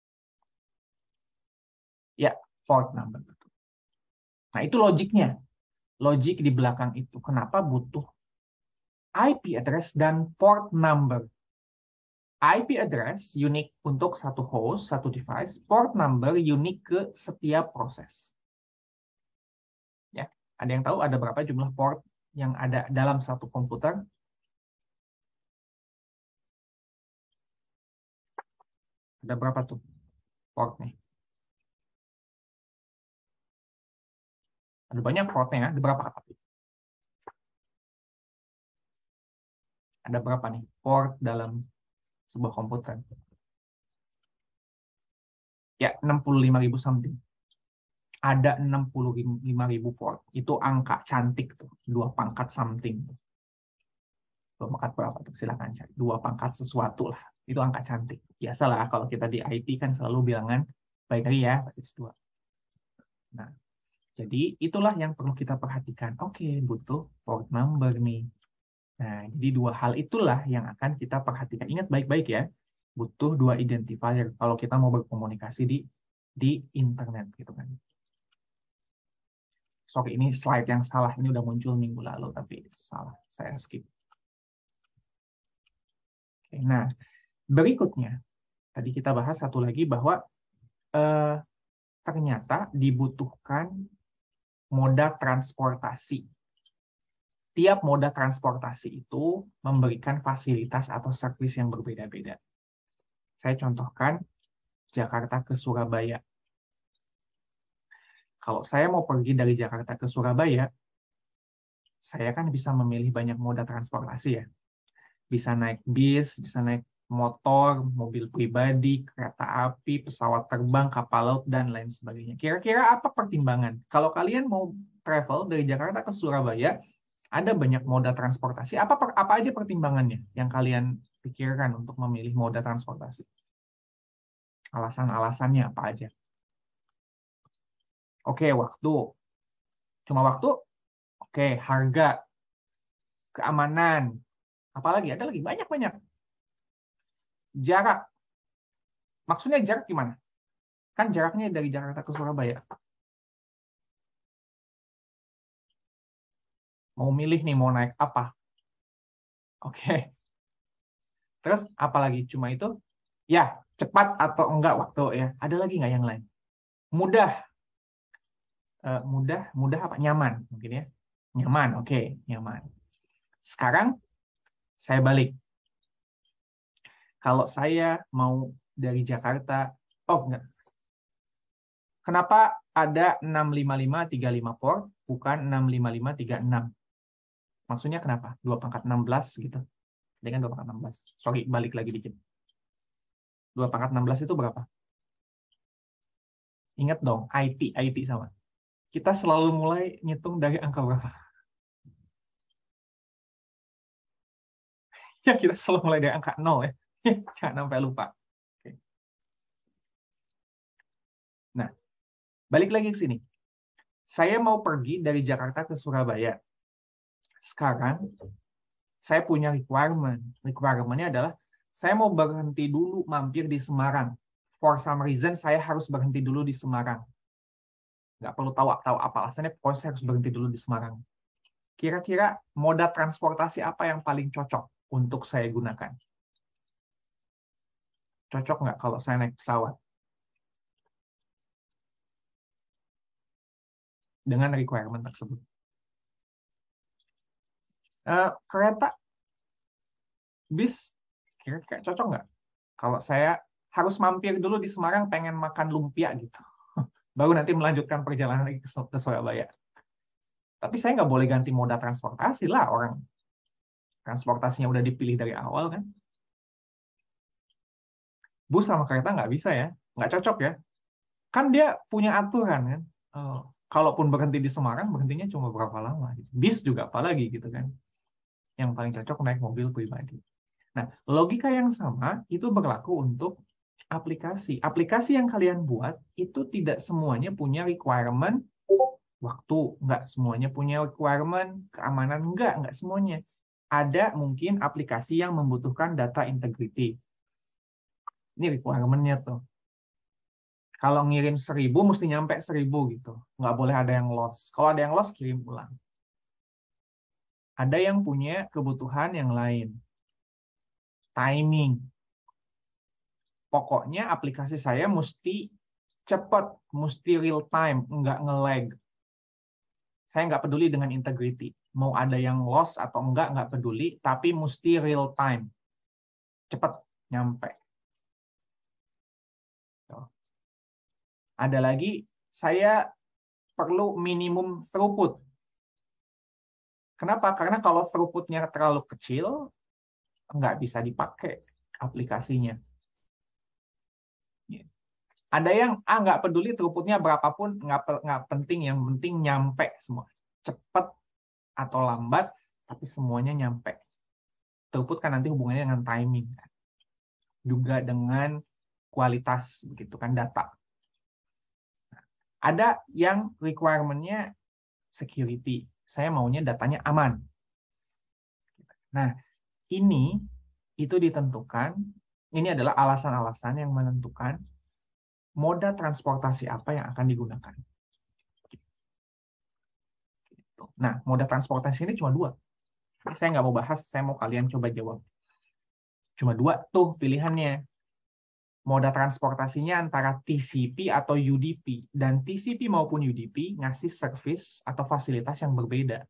Ya, port number. Nah, itu logiknya. Logik di belakang itu. Kenapa butuh I P address dan port number? I P address unik untuk satu host, satu device. Port number unik ke setiap proses. Ya, ada yang tahu ada berapa jumlah port yang ada dalam satu komputer? Ada berapa tuh portnya? Ada banyak portnya, ada berapa? Ada berapa nih port dalam sebuah komputer? Ya, enam puluh lima ribu something. Ada enam puluh lima ribu port. Itu angka cantik tuh, dua pangkat something. Dua pangkat berapa tuh? Silakan cari. Dua pangkat sesuatu lah. Itu angka cantik. Biasalah kalau kita di I T kan selalu bilangan binary ya, basis dua. Nah, jadi itulah yang perlu kita perhatikan. Oke, butuh port number nih. Nah, jadi dua hal itulah yang akan kita perhatikan. Ingat baik-baik ya, butuh dua identifier kalau kita mau berkomunikasi di di internet gitu kan. sorry ini slide yang salah, ini udah muncul minggu lalu tapi salah, saya skip. Oke, nah berikutnya tadi kita bahas satu lagi bahwa eh, ternyata dibutuhkan moda transportasi. Tiap moda transportasi itu memberikan fasilitas atau servis yang berbeda-beda. Saya contohkan Jakarta ke Surabaya. Kalau saya mau pergi dari Jakarta ke Surabaya, saya kan bisa memilih banyak moda transportasi ya. Bisa naik bis, bisa naik motor, mobil pribadi, kereta api, pesawat terbang, kapal laut, dan lain sebagainya. Kira-kira apa pertimbangan? Kalau kalian mau travel dari Jakarta ke Surabaya, ada banyak moda transportasi. Apa apa aja pertimbangannya yang kalian pikirkan untuk memilih moda transportasi? Alasan-alasannya apa aja? Oke, waktu. Cuma waktu? Oke, harga. Keamanan. Apalagi? Ada lagi banyak-banyak. Jarak. Maksudnya jarak gimana? Kan jaraknya dari Jakarta ke Surabaya. Mau milih nih, mau naik apa? Oke. Terus apalagi? Cuma itu? Ya, cepat atau enggak waktu ya. Ada lagi nggak yang lain? Mudah. Uh, mudah, mudah apa? Nyaman mungkin ya. Nyaman, oke, okay. Nyaman. Sekarang saya balik. Kalau saya mau dari Jakarta, oh enggak. Kenapa ada enam lima lima tiga lima port, bukan enam lima lima tiga enam? Maksudnya kenapa? dua pangkat enam belas gitu. Dengan dua pangkat enam belas. Sorry, balik lagi dikit. dua pangkat enam belas itu berapa? Ingat dong, I T, I T sama. Kita selalu mulai ngitung dari angka berapa? Ya, kita selalu mulai dari angka nol ya. Jangan sampai lupa. Oke. Nah, balik lagi ke sini. Saya mau pergi dari Jakarta ke Surabaya. Sekarang, saya punya requirement. Requirement-nya adalah, saya mau berhenti dulu mampir di Semarang. For some reason, saya harus berhenti dulu di Semarang. Nggak perlu tahu, tahu apa alasannya, pokoknya saya harus berhenti dulu di Semarang. Kira-kira moda transportasi apa yang paling cocok untuk saya gunakan? Cocok nggak kalau saya naik pesawat? Dengan requirement tersebut. Uh, kereta, bis, kira-kira cocok nggak? Kalau saya harus mampir dulu di Semarang, pengen makan lumpia gitu. Baru nanti melanjutkan perjalanan lagi ke Surabaya. Tapi saya nggak boleh ganti moda transportasi lah, orang transportasinya udah dipilih dari awal kan. Bus sama kereta nggak bisa ya, nggak cocok ya. Kan dia punya aturan kan. Oh, kalaupun berhenti di Semarang, berhentinya cuma berapa lama. Bis juga apalagi gitu kan. Yang paling cocok naik mobil pribadi. Nah, logika yang sama itu berlaku untuk aplikasi. Aplikasi yang kalian buat itu tidak semuanya punya requirement waktu, nggak semuanya punya requirement keamanan, nggak, nggak semuanya. Ada mungkin aplikasi yang membutuhkan data integrity. Ini requirement-nya tuh. Kalau ngirim seribu, mesti nyampe seribu gitu. Nggak boleh ada yang lost. Kalau ada yang lost, kirim ulang. Ada yang punya kebutuhan yang lain. Timing. Pokoknya aplikasi saya mesti cepat, mesti real time, nggak nge-lag. Saya nggak peduli dengan integrity. Mau ada yang lost atau enggak, nggak peduli, tapi mesti real time. Cepat, nyampe. Ada lagi, saya perlu minimum throughput. Kenapa? Karena kalau throughput-nya terlalu kecil, nggak bisa dipakai aplikasinya. Ada yang ah nggak peduli throughput-nya berapapun, nggak nggak penting, yang penting nyampe semua. Cepat atau lambat, tapi semuanya nyampe. Throughput kan nanti hubungannya dengan timing. Juga dengan kualitas, begitu kan, data. Ada yang requirement-nya security. Saya maunya datanya aman. Nah, ini itu ditentukan, ini adalah alasan-alasan yang menentukan moda transportasi apa yang akan digunakan. Nah, moda transportasi ini cuma dua. Ini saya nggak mau bahas, saya mau kalian coba jawab. Cuma dua tuh pilihannya. Moda transportasinya antara T C P atau U D P. Dan T C P maupun U D P ngasih service atau fasilitas yang berbeda.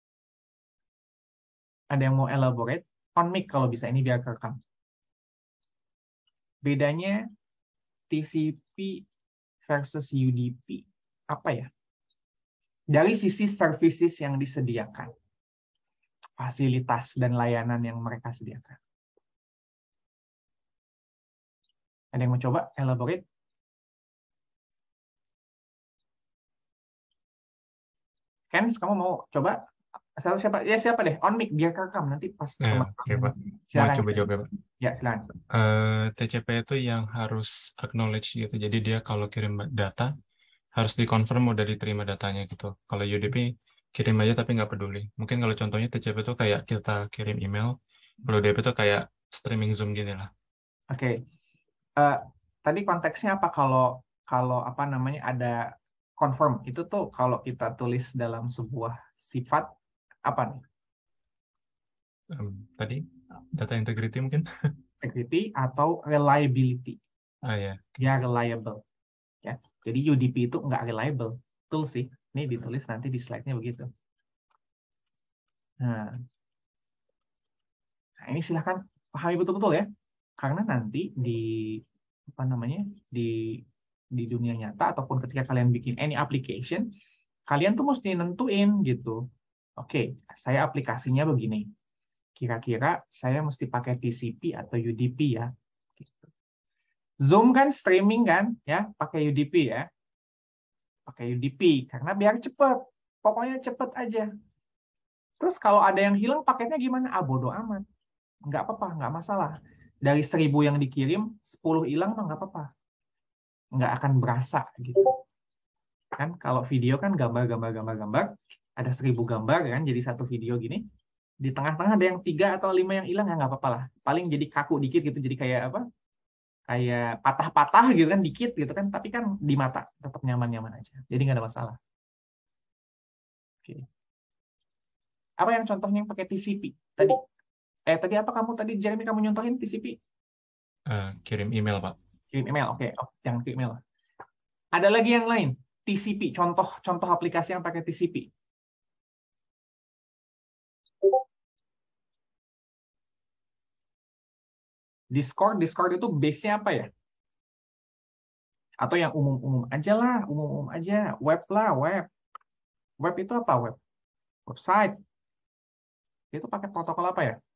Ada yang mau elaborate? On mic kalau bisa, ini biar kerekam. Bedanya T C P versus U D P apa ya? Dari sisi services yang disediakan, fasilitas dan layanan yang mereka sediakan. Ada yang mau coba elaborate? Ken, kamu mau coba? Asal siapa? Ya siapa deh? On mic biar kerekam nanti pas Eh, teman. Oke, Pak. Mau Silakan. coba jawab ya, Pak? Ya, silakan. Eh, T C P itu yang harus acknowledge gitu. Jadi dia kalau kirim data, harus dikonfirm udah diterima datanya gitu. Kalau U D P, kirim aja tapi nggak peduli. Mungkin kalau contohnya T C P itu kayak kita kirim email, kalau U D P itu kayak streaming Zoom gini lah. Oke. Eh, tadi konteksnya apa kalau kalau apa namanya ada confirm itu tuh kalau kita tulis dalam sebuah sifat apa nih? Em, tadi data integrity mungkin? Integrity atau reliability. Ah ya. Dia reliable. Ya. Jadi U D P itu nggak reliable. Betul sih. Ini ditulis nanti di slide-nya begitu. Nah, nah ini silahkan pahami betul-betul ya. Karena nanti di apa namanya di di dunia nyata ataupun ketika kalian bikin any application, kalian tuh mesti nentuin gitu. Oke, saya aplikasinya begini. Kira-kira saya mesti pakai T C P atau U D P ya. Gitu. Zoom kan streaming kan, ya pakai U D P ya. Pakai U D P karena biar cepet. Pokoknya cepet aja. Terus kalau ada yang hilang paketnya gimana? Ah bodo amat. Nggak apa-apa, nggak masalah. Dari seribu yang dikirim, sepuluh hilang mah nggak apa-apa. Nggak akan berasa gitu. Kan kalau video kan gambar-gambar-gambar-gambar, ada seribu gambar kan, jadi satu video gini. Di tengah-tengah ada yang tiga atau lima yang hilang, ya nggak apa-apa lah. Paling jadi kaku dikit gitu, jadi kayak apa? Kayak patah-patah gitu kan, dikit gitu kan. Tapi kan di mata tetap nyaman-nyaman aja. Jadi nggak ada masalah. Oke. Apa yang contohnya yang pakai T C P tadi? Eh tadi apa kamu tadi Jeremy kamu nyontohin T C P? Eh, kirim email, Pak. Kirim email, oke. Oh, jangan kirim email. Ada lagi yang lain, T C P. Contoh-contoh aplikasi yang pakai T C P. Discord, Discord itu base-nya apa ya? Atau yang umum-umum aja lah, umum-umum aja. Web lah, web. Web itu apa web? Website. Itu pakai protokol apa ya?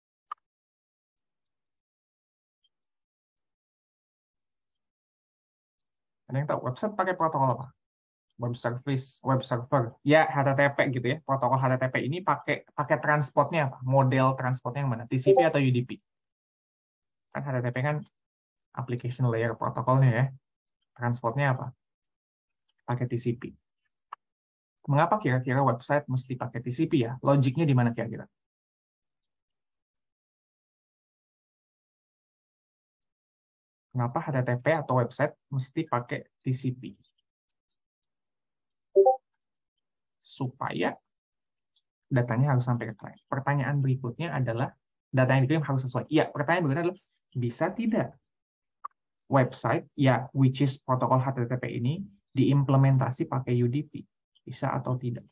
Ada yang tahu? Website pakai protokol apa? Web service, web server. Ya, H T T P gitu ya. Protokol H T T P ini pakai pakai transportnya apa? Model transportnya yang mana? T C P atau U D P? Kan H T T P kan application layer protokolnya ya. Transportnya apa? Pakai T C P. Mengapa kira-kira website mesti pakai T C P ya? Logiknya di mana kira-kira? Kenapa H T T P atau website mesti pakai T C P? Supaya datanya harus sampai ke klien. Pertanyaan berikutnya adalah, data yang dikirim harus sesuai. Iya, pertanyaan berikutnya adalah, bisa tidak website, ya, which is protokol H T T P ini, diimplementasi pakai U D P? Bisa atau tidak?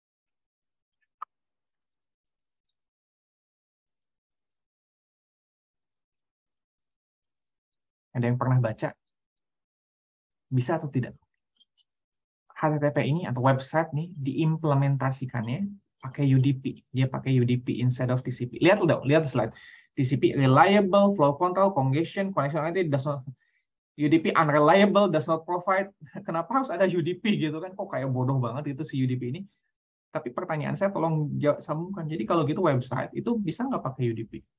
Ada yang pernah baca? Bisa atau tidak? H T T P ini atau website nih diimplementasikannya pakai U D P. Dia pakai U D P instead of T C P. Lihat dong, lihat slide. T C P reliable, flow control, congestion, connectivity does not, U D P unreliable, does not provide. Kenapa harus ada U D P gitu kan? Kok kayak bodoh banget itu si U D P ini. Tapi pertanyaan saya tolong jawab sambungkan. Jadi kalau gitu website itu bisa nggak pakai U D P?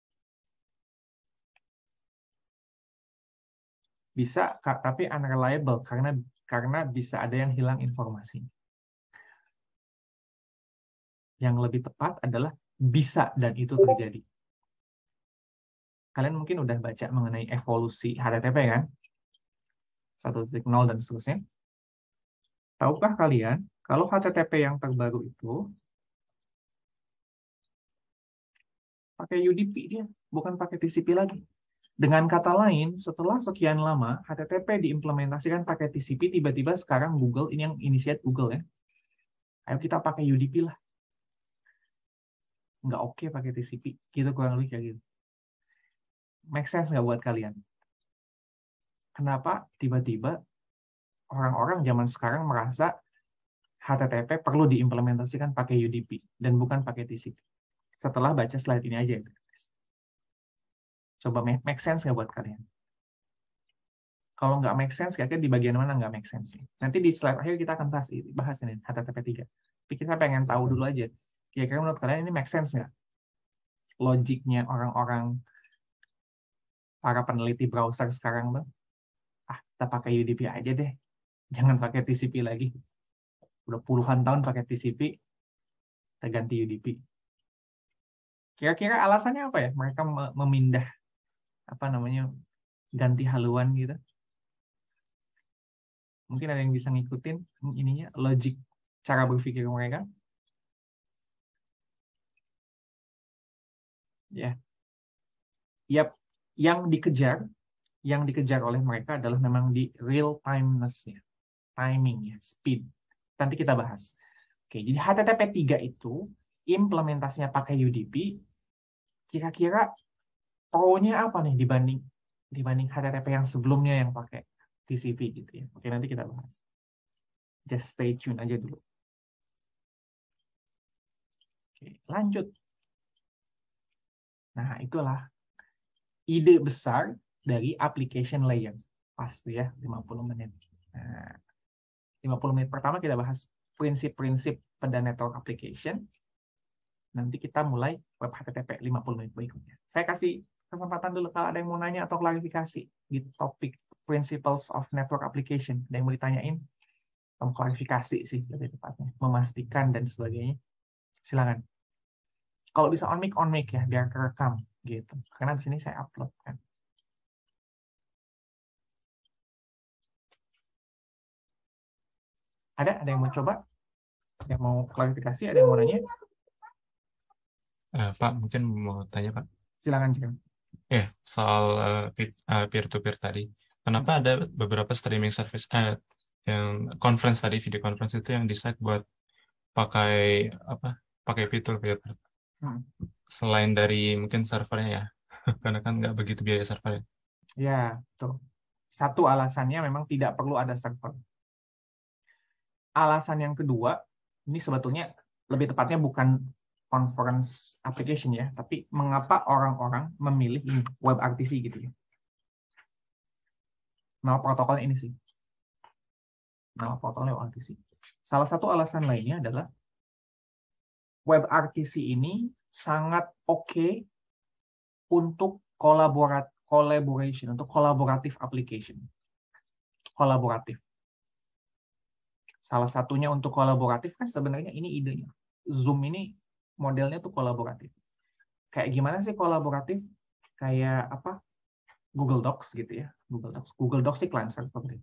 Bisa, tapi unreliable karena karena bisa ada yang hilang informasi. Yang lebih tepat adalah bisa dan itu terjadi. Kalian mungkin udah baca mengenai evolusi H T T P kan? satu titik nol dan seterusnya. Tahukah kalian Kalau H T T P yang terbaru itu pakai U D P dia, bukan pakai T C P lagi. Dengan kata lain, setelah sekian lama H T T P diimplementasikan pakai T C P, tiba-tiba sekarang Google, ini yang initiate Google ya, ayo kita pakai U D P lah. Nggak oke pakai T C P, gitu kurang lebih kayak gitu. Make sense nggak buat kalian? Kenapa tiba-tiba orang-orang zaman sekarang merasa H T T P perlu diimplementasikan pakai U D P dan bukan pakai T C P? Setelah baca slide ini aja. Coba make sense nggak buat kalian? Kalau nggak make sense, kira-kira di bagian mana nggak make sense? Nanti di slide akhir kita akan bahas, bahas ini, H T T P tiga. Tapi kita pengen tahu dulu aja, kira-kira menurut kalian ini make sense nggak? Logiknya orang-orang, para peneliti browser sekarang tuh, ah kita pakai U D P aja deh, jangan pakai T C P lagi. Udah puluhan tahun pakai T C P, kita ganti U D P. Kira-kira alasannya apa ya? Mereka memindah, apa namanya, ganti haluan gitu. Mungkin ada yang bisa ngikutin ininya, logik cara berpikir mereka. Ya, yap, yang dikejar, yang dikejar oleh mereka adalah memang di real time-ness-nya, timing ya, speed. Nanti kita bahas. Oke, jadi H T T P tiga itu implementasinya pakai U D P. Kira-kira pro-nya apa nih dibanding dibanding H T T P yang sebelumnya yang pakai T C P gitu ya. Oke, nanti kita bahas. Just stay tune aja dulu. Oke, lanjut. Nah, itulah ide besar dari application layer. Pasti ya, lima puluh menit. Nah, lima puluh menit pertama kita bahas prinsip-prinsip pada network application. Nanti kita mulai web H T T P lima puluh menit berikutnya. Saya kasih kesempatan dulu kalau ada yang mau nanya atau klarifikasi di topik Principles of Network Application. Ada yang mau ditanyain? Atau klarifikasi sih lebih tepatnya. Memastikan dan sebagainya. Silakan. Kalau bisa on mic, on mic ya, biar kerekam gitu. Karena di sini saya upload kan. Ada? Ada yang mau coba? Ada yang mau klarifikasi? Ada yang mau nanya? Eh, Pak, mungkin mau tanya, Pak. Silakan, silakan. Eh, soal uh, peer-to-peer tadi. Kenapa ada beberapa streaming service eh, yang conference tadi, video conference itu yang decide buat pakai apa? Pakai peer-to-peer. Hmm. Selain dari mungkin servernya ya. Karena kan nggak begitu biaya server. Ya, tuh. Satu alasannya memang tidak perlu ada server. Alasan yang kedua, ini sebetulnya lebih tepatnya bukan conference application ya, tapi mengapa orang-orang memilih ini, WebRTC gitu ya. Nama protokolnya ini sih. Nama protokolnya WebRTC. Salah satu alasan lainnya adalah WebRTC ini sangat oke okay untuk kolaborat collaboration, untuk kolaboratif application. Kolaboratif. Salah satunya untuk kolaboratif kan sebenarnya ini idenya. Zoom ini modelnya tuh kolaboratif. Kayak gimana sih kolaboratif? Kayak apa? Google Docs gitu ya. Google Docs. Google Docs sih client server.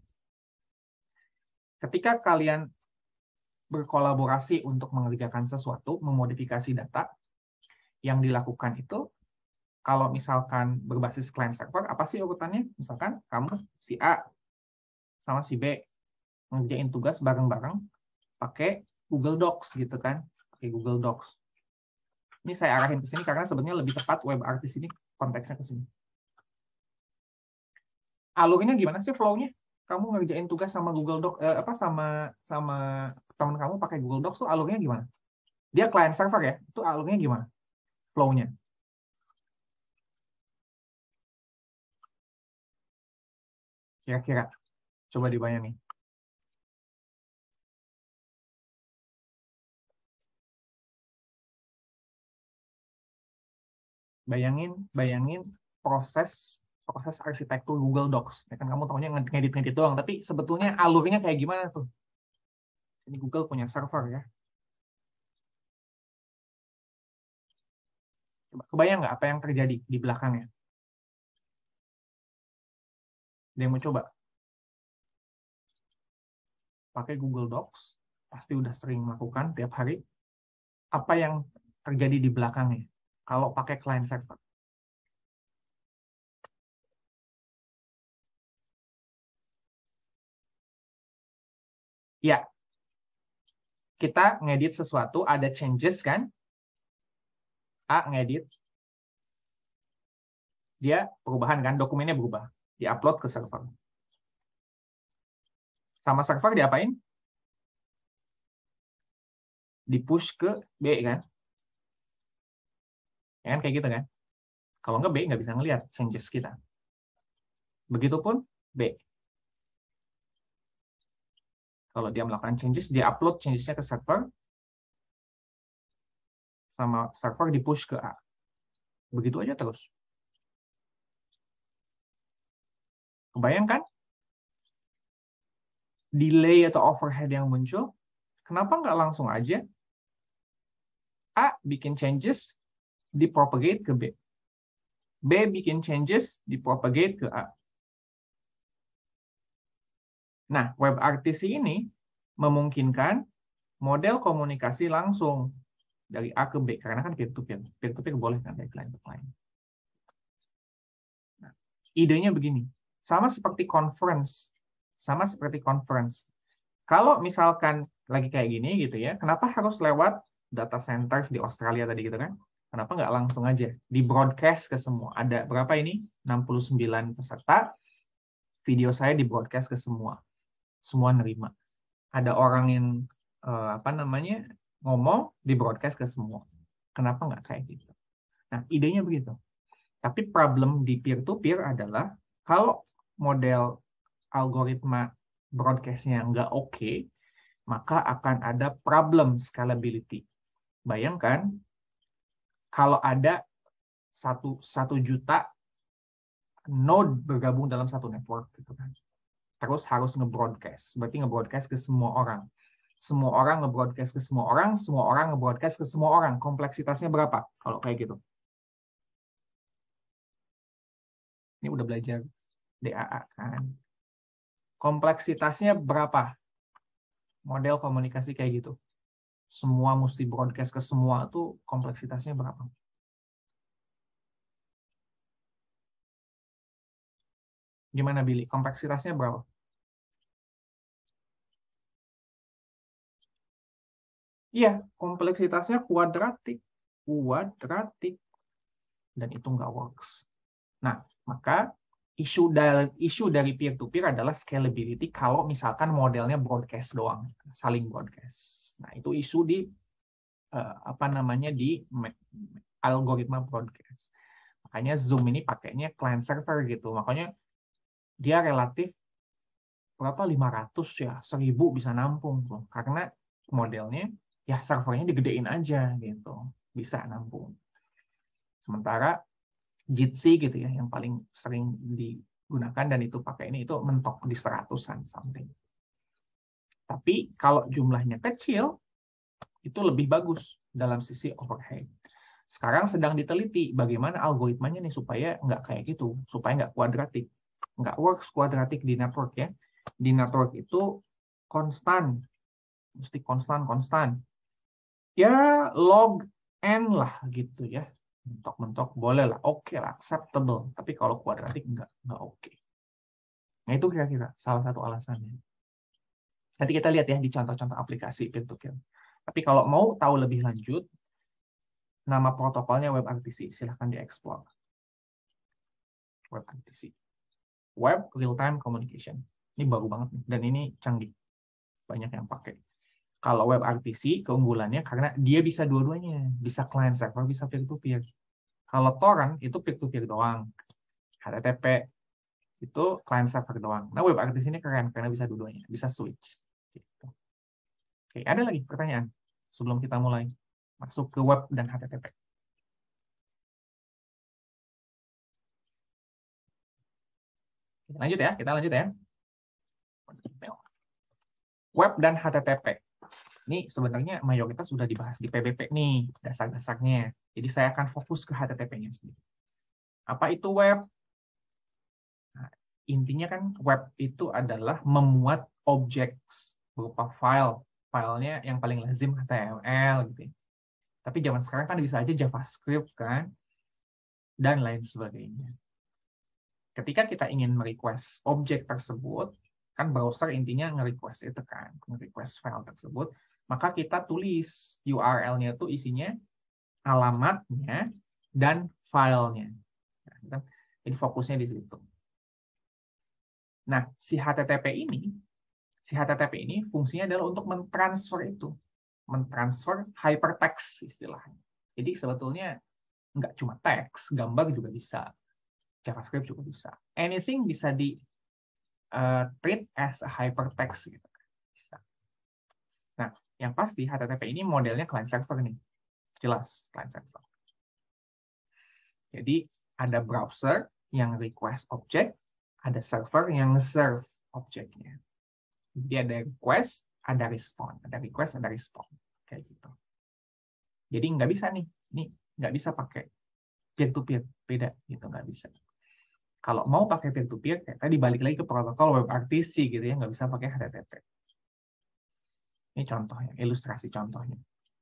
Ketika kalian berkolaborasi untuk mengerjakan sesuatu, memodifikasi data, yang dilakukan itu, kalau misalkan berbasis client server, apa sih urutannya? Misalkan kamu si A sama si B ngerjain tugas bareng-bareng pakai Google Docs gitu kan, pakai Google Docs. Ini saya arahin ke sini karena sebenarnya lebih tepat WebRTC ini konteksnya ke sini. Alurnya gimana sih flow-nya? Kamu ngerjain tugas sama Google Doc eh, apa sama sama teman kamu pakai Google Docs tuh alurnya gimana? Dia client server ya, itu alurnya gimana? Flow-nya. Kira-kira coba dibayangin. Bayangin, bayangin proses proses arsitektur Google Docs. Ya kan kamu tahunya ngedit-ngedit doang, tapi sebetulnya alurnya kayak gimana tuh? Ini Google punya server ya. Coba kebayang nggak apa yang terjadi di belakangnya? Ada yang mau coba? Pakai Google Docs, pasti udah sering melakukan tiap hari. Apa yang terjadi di belakangnya kalau pakai client server? Ya, kita ngedit sesuatu, ada changes kan? A ngedit, dia perubahan kan, dokumennya berubah, diupload ke server. Sama server diapain? Di-push ke B kan? Ya kan kayak gitu kan? Kalau nggak B nggak bisa ngelihat changes kita. Begitupun B. Kalau dia melakukan changes, dia upload changesnya ke server, sama server di-push ke A. Begitu aja terus. Kebayangkan? Delay atau overhead yang muncul, kenapa nggak langsung aja A bikin changes, dipropagate ke B. B bikin changes, dipropagate ke A. Nah, WebRTC ini memungkinkan model komunikasi langsung dari A ke B, karena kan peer-to-peer. Peer-to-peer boleh kan dari client ke client. Nah, idenya begini, sama seperti conference. Sama seperti conference. Kalau misalkan lagi kayak gini gitu ya, kenapa harus lewat data centers di Australia tadi gitu kan? Kenapa nggak langsung aja di broadcast ke semua? Ada berapa ini? enam puluh sembilan peserta. Video saya di broadcast ke semua. Semua nerima. Ada orang yang eh, apa namanya ngomong di broadcast ke semua. Kenapa nggak kayak gitu? Nah, idenya begitu. Tapi problem di peer-to-peer adalah kalau model algoritma broadcast-nya nggak oke, maka akan ada problem scalability. Bayangkan kalau ada satu, satu juta node bergabung dalam satu network, gitu kan. Terus harus nge-broadcast. Berarti nge-broadcast ke semua orang. Semua orang nge-broadcast ke semua orang, semua orang nge-broadcast ke semua orang. Kompleksitasnya berapa kalau kayak gitu? Ini udah belajar D A A kan. Kompleksitasnya berapa? Model komunikasi kayak gitu. Semua mesti broadcast ke semua tuh kompleksitasnya berapa? Gimana Billy? Kompleksitasnya berapa? Iya, kompleksitasnya kuadratik. Kuadratik. Dan itu nggak works. Nah, maka isu dari, isu dari peer-to-peer adalah scalability kalau misalkan modelnya broadcast doang. Saling broadcast. Nah, itu isu di uh, apa namanya di algoritma broadcast. Makanya Zoom ini pakainya client server gitu. Makanya dia relatif berapa lima ratus ya, seribu bisa nampung tuh. Karena modelnya ya servernya digedein aja gitu. Bisa nampung. Sementara Jitsi gitu ya yang paling sering digunakan dan itu pakai ini itu mentok di seratusan something. Tapi kalau jumlahnya kecil itu lebih bagus dalam sisi overhead. Sekarang sedang diteliti bagaimana algoritmanya nih supaya nggak kayak gitu, supaya nggak kuadratik. Nggak works kuadratik di network ya. Di network itu konstan, mesti konstan-konstan. Ya log n lah gitu ya. Mentok-mentok boleh lah, oke okay lah, acceptable. Tapi kalau kuadratik nggak, nggak oke. Okay. Nah itu kira-kira salah satu alasannya. Nanti kita lihat ya di contoh-contoh aplikasi peer-to-peer. Tapi kalau mau tahu lebih lanjut, nama protokolnya WebRTC, silahkan dieksplor. WebRTC. Web Real-Time Communication. Ini baru banget nih, dan ini canggih. Banyak yang pakai. Kalau WebRTC, keunggulannya karena dia bisa dua-duanya. Bisa client server, bisa peer-to-peer. Kalau torrent, itu peer-to-peer doang. H T T P, itu client server doang. Nah, WebRTC ini keren, karena bisa dua-duanya. Bisa switch. Gitu. Oke, ada lagi pertanyaan? Sebelum kita mulai masuk ke web dan H T T P. Kita lanjut ya, kita lanjut ya. Web dan H T T P. Ini sebenarnya mayoritas sudah dibahas di P B P nih, dasar-dasarnya. Jadi saya akan fokus ke H T T P-nya sendiri. Apa itu web? Nah, intinya kan web itu adalah memuat objek berupa file filenya yang paling lazim H T M L gitu. Tapi zaman sekarang kan bisa aja JavaScript kan, dan lain sebagainya. Ketika kita ingin merequest objek tersebut, kan browser intinya nge-request itu kan, nge-request file tersebut, maka kita tulis U R L-nya itu isinya alamatnya dan filenya. Jadi fokusnya di situ. Nah, si H T T P ini, si H T T P ini fungsinya adalah untuk mentransfer itu, mentransfer hypertext istilahnya. Jadi sebetulnya nggak cuma teks, gambar juga bisa, JavaScript juga bisa. Anything bisa di uh, treat as a hypertext gitu. Bisa. Nah, yang pasti H T T P ini modelnya client server nih, jelas client server. Jadi ada browser yang request objek, ada server yang serve objeknya. Jadi ada request, ada respon, ada request, ada respon, kayak gitu. Jadi nggak bisa nih, ini nggak bisa pakai peer-to-peer, beda gitu, nggak bisa. Kalau mau pakai peer-to-peer, kayak tadi balik lagi ke protokol WebRTC gitu ya, nggak bisa pakai H T T P. Ini contohnya, ilustrasi contohnya.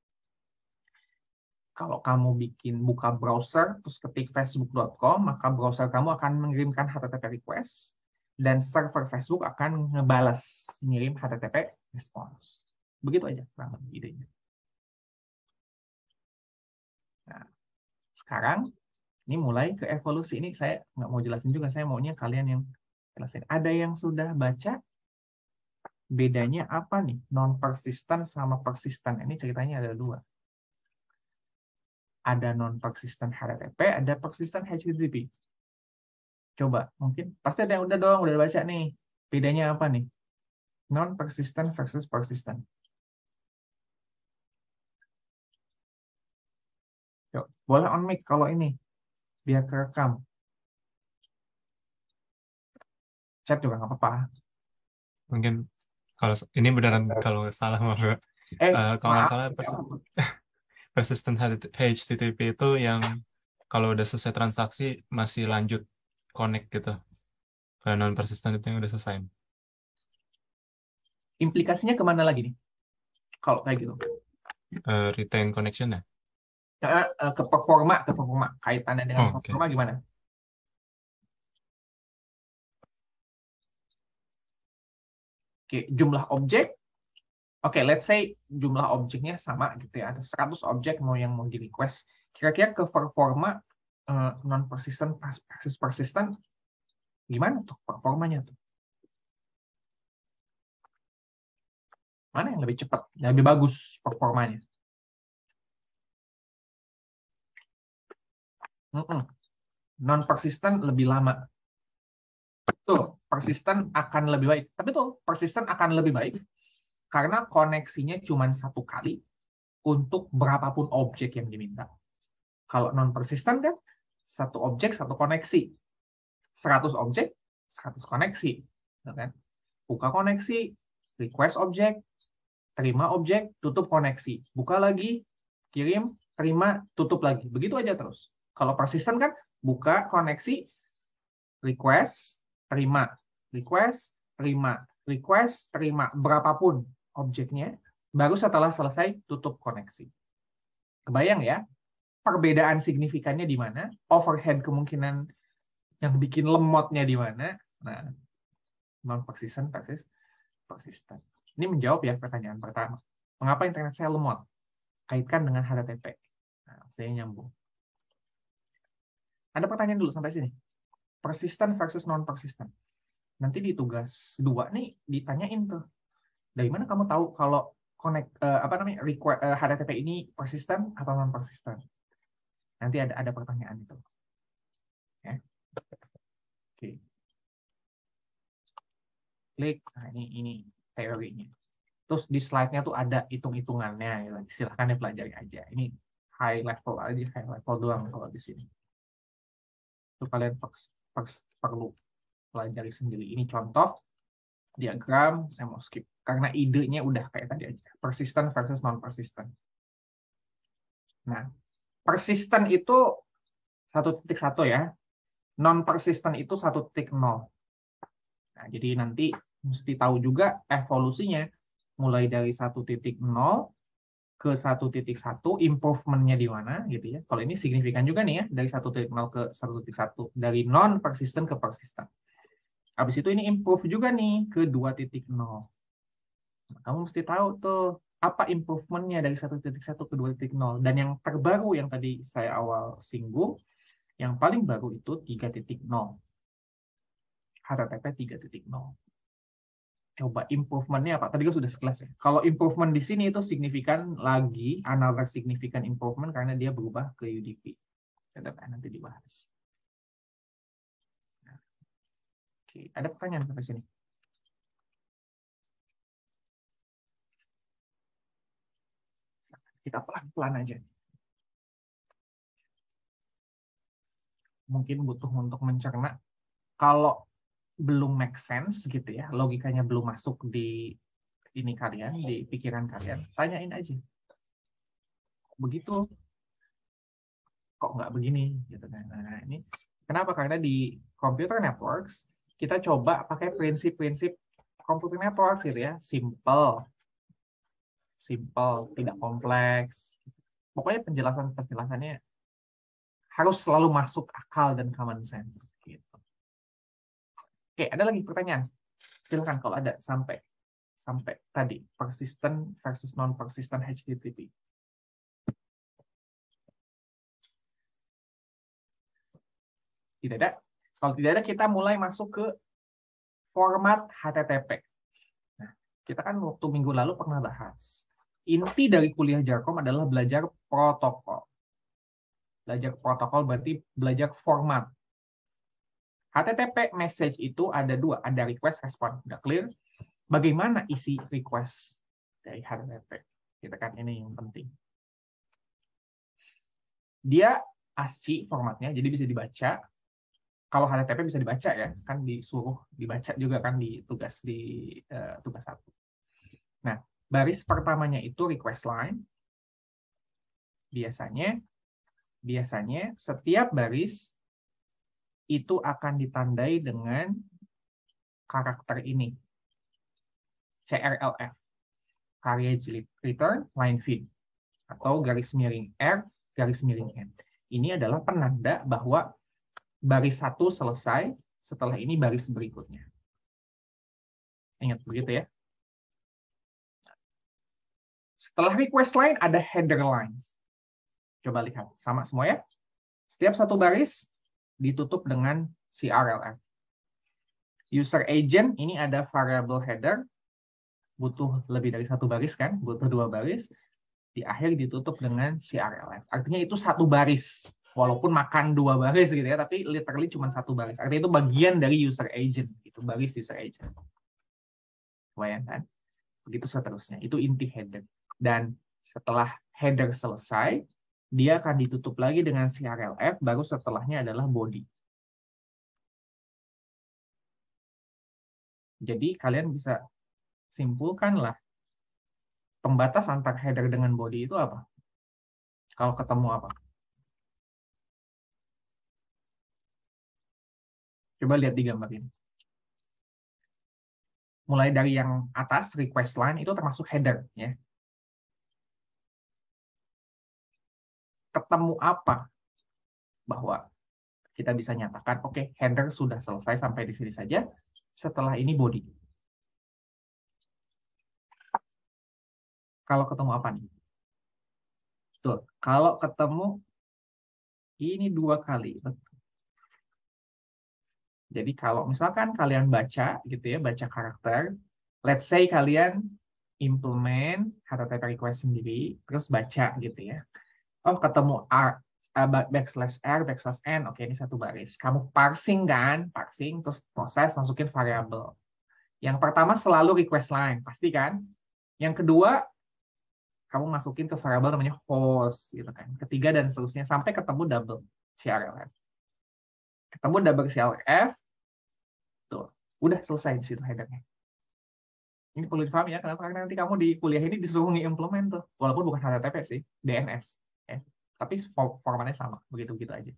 Kalau kamu bikin buka browser, terus ketik facebook dot com, maka browser kamu akan mengirimkan H T T P request, dan server Facebook akan ngebalas, ngirim H T T P response. Begitu aja kurang lebih idenya. Nah, sekarang ini mulai ke evolusi. Ini saya nggak mau jelasin juga, saya maunya kalian yang jelasin. Ada yang sudah baca? Bedanya apa nih? Non-persistent sama persistent. Ini ceritanya ada dua. Ada non-persistent H T T P, ada persistent H T T P. Coba, mungkin pasti ada yang udah dong, udah baca nih. Bedanya apa nih? Non-persistent versus persistent. Yuk, boleh on mic kalau ini, biar kerekam. Chat juga nggak apa-apa. Mungkin kalau ini beneran kalau nggak salah maaf ya. Eh, Uh, kalau nggak maaf. salah pers persistent H T T P itu yang kalau udah selesai transaksi masih lanjut connect gitu. Kalau non persistent itu yang udah selesai. Implikasinya kemana lagi nih? Kalau kayak gitu. Uh, retain connection ya? Ke, ke performa, ke performa. Kaitannya dengan Oh, performa okay. gimana? Oke, jumlah objek. Oke, let's say jumlah objeknya sama gitu ya. Ada seratus objek mau yang mau di request. Kira-kira ke performa uh, non persistent versus persistent gimana tuh performanya tuh? Mana yang lebih cepat, yang lebih bagus performanya? Mm-mm. Non persistent lebih lama. Tuh, persistent akan lebih baik. Tapi tuh persistent akan lebih baik karena koneksinya cuma satu kali untuk berapapun objek yang diminta. Kalau non-persistent kan, satu objek, satu koneksi. seratus objek, seratus koneksi. Kan? Buka koneksi, request objek, terima objek, tutup koneksi. Buka lagi, kirim, terima, tutup lagi. Begitu aja terus. Kalau persistent kan, buka koneksi, request, terima, request, terima, request, terima, berapapun objeknya, baru setelah selesai tutup koneksi. Kebayang ya, perbedaan signifikannya di mana, overhead kemungkinan yang bikin lemotnya di mana. Nah, non-persistent versus persistent. Ini menjawab ya pertanyaan pertama. Mengapa internet saya lemot? Kaitkan dengan H T T P. Nah, saya nyambung. Ada pertanyaan dulu sampai sini. Persistent versus non-persistent. Nanti di tugas dua nih ditanyain tuh. Dari mana kamu tahu kalau connect uh, apa namanya require, uh, H T T P ini persistent atau non persistent? Nanti ada ada pertanyaan itu. Ya. Oke. Klik. Nah, ini ini teorinya. Terus di slide-nya tuh ada hitung-hitungannya. Ya. Silahkan dipelajari aja. Ini high level aja, high level doang kalau di sini. Itu kalian pers, pers, perlu pelajari sendiri. Ini contoh diagram, saya mau skip karena idenya udah kayak tadi aja, persistent versus non persistent. Nah, persistent itu satu titik satu ya, non persistent itu satu titik nol. Nah, jadi nanti mesti tahu juga evolusinya mulai dari satu titik nol ke satu titik satu, improvement-nya di mana gitu ya. Kalau ini signifikan juga nih ya, dari satu titik nol ke satu titik satu, dari non persistent ke persistent. Habis itu ini improve juga nih ke dua titik nol. Kamu mesti tahu tuh apa improvement-nya dari satu titik satu ke dua titik nol. Dan yang terbaru yang tadi saya awal singgung, yang paling baru itu tiga titik nol. H T T P tiga titik nol. Coba improvement-nya apa? Tadi kan sudah sekelas ya. Kalau improvement di sini itu signifikan lagi, another significant improvement karena dia berubah ke U D P. Nanti dibahas. Oke, ada pertanyaan sampai sini? Kita pelan-pelan aja. Mungkin butuh untuk mencerna. Kalau belum make sense gitu ya, logikanya belum masuk di ini kalian, di pikiran kalian, tanyain aja. Begitu, kok nggak begini? Gitu kan. Nah, ini kenapa? Karena di computer networks kita coba pakai prinsip-prinsip computer networks gitu ya, simple, simple, tidak kompleks. Pokoknya penjelasan-penjelasannya harus selalu masuk akal dan common sense. Gitu. Oke, ada lagi pertanyaan? Silakan kalau ada sampai sampai tadi persistent versus non persistent H T T P. Tidak ada. Kalau tidak ada, kita mulai masuk ke format H T T P. Nah, kita kan waktu minggu lalu pernah bahas. Inti dari kuliah Jarkom adalah belajar protokol. Belajar protokol berarti belajar format. H T T P message itu ada dua, ada request, respon. Udah clear? Bagaimana isi request dari H T T P? Kita kan ini yang penting. Dia A S C I formatnya, jadi bisa dibaca. Kalau H T T P bisa dibaca ya, kan disuruh dibaca juga kan di tugas di uh, tugas satu. Nah, baris pertamanya itu request line. Biasanya, biasanya setiap baris itu akan ditandai dengan karakter ini, C R L F, carriage return line feed, atau garis miring R, garis miring N. Ini adalah penanda bahwa baris satu selesai, setelah ini baris berikutnya. Ingat begitu ya. Setelah request line ada header lines. Coba lihat, sama semua ya. Setiap satu baris ditutup dengan C R L F. User agent ini ada variable header, butuh lebih dari satu baris kan, butuh dua baris. Di akhir ditutup dengan C R L F. Artinya itu satu baris. Walaupun makan dua baris gitu ya, tapi literally cuma satu baris. Artinya itu bagian dari user agent, itu baris user agent. Bayangkan, begitu seterusnya. Itu inti header. Dan setelah header selesai, dia akan ditutup lagi dengan C R L F, baru setelahnya adalah body. Jadi kalian bisa simpulkanlah pembatas antar header dengan body itu apa? Kalau ketemu apa? Coba lihat di gambar ini. Mulai dari yang atas, request line, itu termasuk header. Ya. Ketemu apa? Bahwa kita bisa nyatakan, oke, okay, header sudah selesai sampai di sini saja. Setelah ini body. Kalau ketemu apa nih? Tuh, kalau ketemu ini dua kali. Jadi kalau misalkan kalian baca gitu ya, baca karakter, let's say kalian implement H T T P request sendiri, terus baca gitu ya. Oh, ketemu R, backslash R, backslash N, oke ini satu baris. Kamu parsing kan, parsing, terus proses, masukin variabel. Yang pertama selalu request line, pasti kan? Yang kedua, kamu masukin ke variabel namanya host, gitu kan. Ketiga dan seterusnya, sampai ketemu double C R L F. Ketemu double C R L F, tuh, udah selesai di situ headernya. Ini perlu dipahami ya, kenapa? Karena nanti kamu di kuliah ini disuruh nge-implement tuh, walaupun bukan H T T P sih, D N S. Ya. Tapi formatnya sama, begitu-begitu aja.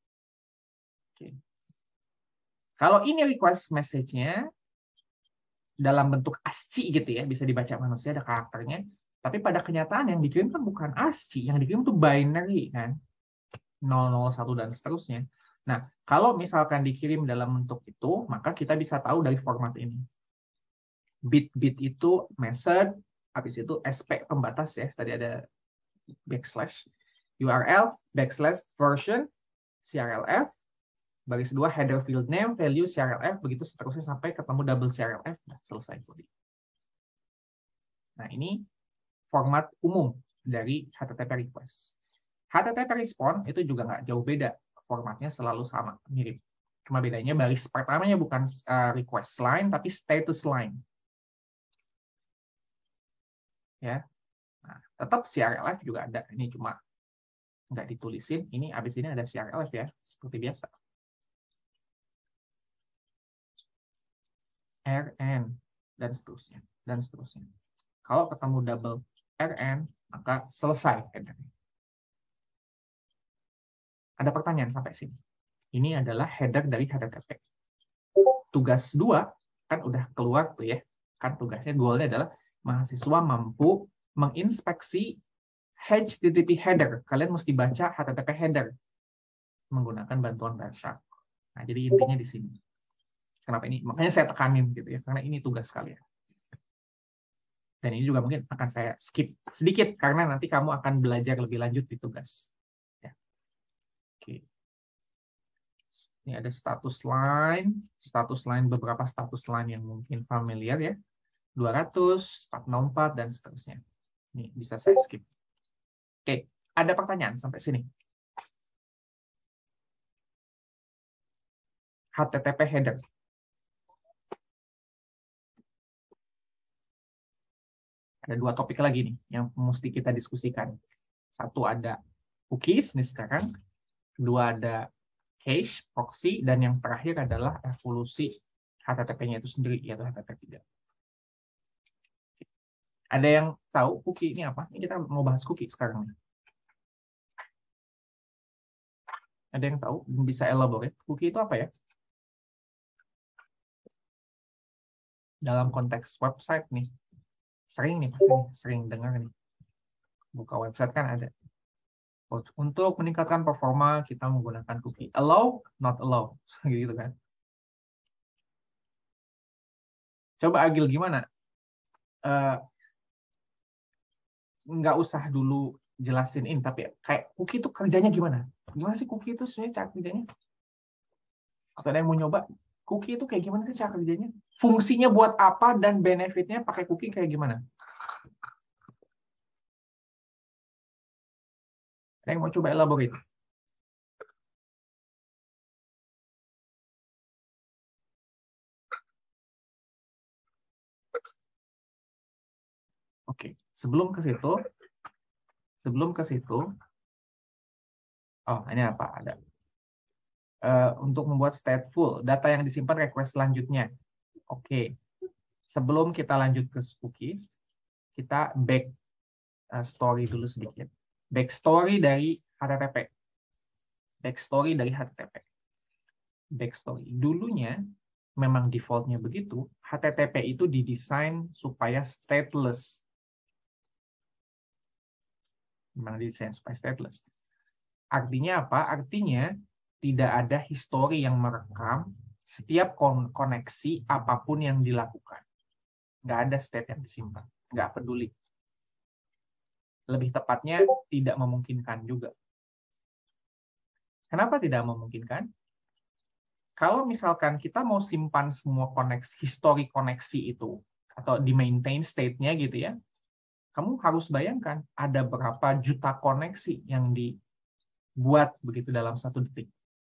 Oke. Kalau ini request message-nya, dalam bentuk ASCII gitu ya, bisa dibaca manusia, ada karakternya. Tapi pada kenyataan yang dikirim kan bukan ASCII, yang dikirim itu binary kan, nol nol satu dan seterusnya. Nah, kalau misalkan dikirim dalam bentuk itu, maka kita bisa tahu dari format ini. Bit-bit itu method, habis itu S P pembatas ya, tadi ada backslash, U R L, backslash version, C R L F, baris dua header field name, value, C R L F, begitu seterusnya sampai ketemu double C R L F, nah, selesai. Nah, ini format umum dari H T T P request. H T T P respond itu juga nggak jauh beda, formatnya selalu sama, mirip. Cuma bedanya baris pertamanya bukan uh, request line, tapi status line. Ya, nah, tetap C R L F juga ada, ini cuma nggak ditulisin. Ini abis ini ada C R L F ya, seperti biasa. R N dan seterusnya dan seterusnya. Kalau ketemu double R N maka selesai header. Ada pertanyaan sampai sini? Ini adalah header dari H T T P. Tugas dua kan udah keluar tuh ya. Kan tugasnya goalnya adalah mahasiswa mampu menginspeksi H T T P header. Kalian mesti baca H T T P header menggunakan bantuan Wireshark. Nah, jadi intinya di sini. Kenapa ini? Makanya saya tekanin gitu ya, karena ini tugas kalian. Dan ini juga mungkin akan saya skip sedikit karena nanti kamu akan belajar lebih lanjut di tugas. Ya. Oke. Ini ada status line, status line beberapa status line yang mungkin familiar ya. dua ratus, empat nol empat dan seterusnya. Ini bisa saya skip. Oke, ada pertanyaan sampai sini? H T T P header. Ada dua topik lagi nih yang mesti kita diskusikan. Satu ada cookies nih sekarang, kedua ada cache, proxy, dan yang terakhir adalah evolusi H T T P-nya itu sendiri, yaitu H T T P tiga. Ada yang tahu cookie ini apa? Ini kita mau bahas cookie sekarang. Ada yang tahu? Bisa elaborate? Cookie itu apa ya? Dalam konteks website nih. Sering nih, pasti nih, sering dengar nih. Buka website kan ada. Untuk meningkatkan performa, kita menggunakan cookie. Allow, not allow. Gitu kan. Coba Agil, gimana? Uh, nggak usah dulu jelasin ini, tapi kayak cookie itu kerjanya gimana? Gimana sih cookie itu sebenarnya cara kerjanya? Atau ada yang mau nyoba? Cookie itu kayak gimana sih cara kerjanya? Fungsinya buat apa dan benefitnya pakai cookie kayak gimana? Ada yang mau coba elaborate? Oke, sebelum ke situ, sebelum ke situ, oh ini apa? Ada. Uh, untuk membuat stateful, data yang disimpan request selanjutnya. Oke, sebelum kita lanjut ke cookies, kita back uh, story dulu sedikit. Back story dari H T T P. Back story dari H T T P. Back story. Dulunya, memang defaultnya begitu, H T T P itu didesain supaya stateless. Memang didesain supaya stateless. Artinya apa? Artinya tidak ada histori yang merekam setiap koneksi apapun yang dilakukan. Nggak ada state yang disimpan. Nggak peduli. Lebih tepatnya, tidak memungkinkan juga. Kenapa tidak memungkinkan? Kalau misalkan kita mau simpan semua koneksi, histori koneksi itu, atau di-maintain state-nya gitu ya, kamu harus bayangkan ada berapa juta koneksi yang dibuat begitu dalam satu detik.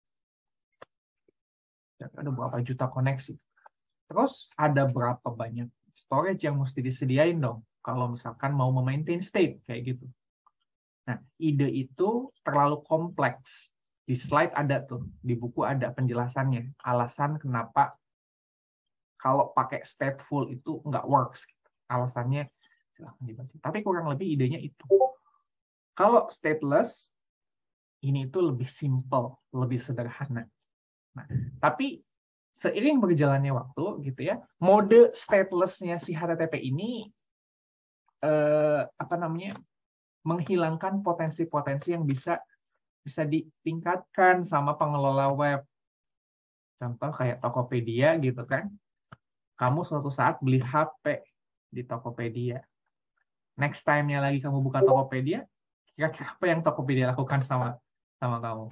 Ada berapa juta koneksi. Terus ada berapa banyak storage yang mesti disediain dong kalau misalkan mau memaintain state kayak gitu. Nah, ide itu terlalu kompleks. Di slide ada tuh, di buku ada penjelasannya. Alasan kenapa kalau pakai stateful itu nggak works. Alasannya silahkan dibaca. Tapi kurang lebih idenya itu. Kalau stateless, ini itu lebih simple, lebih sederhana. Nah, tapi seiring berjalannya waktu gitu ya, mode stateless-nya si H T T P ini eh, apa namanya menghilangkan potensi-potensi yang bisa bisa ditingkatkan sama pengelola web. Contoh kayak Tokopedia gitu kan. Kamu suatu saat beli H P di Tokopedia. Next time-nya lagi kamu buka Tokopedia, kira-kira apa yang Tokopedia lakukan sama sama kamu?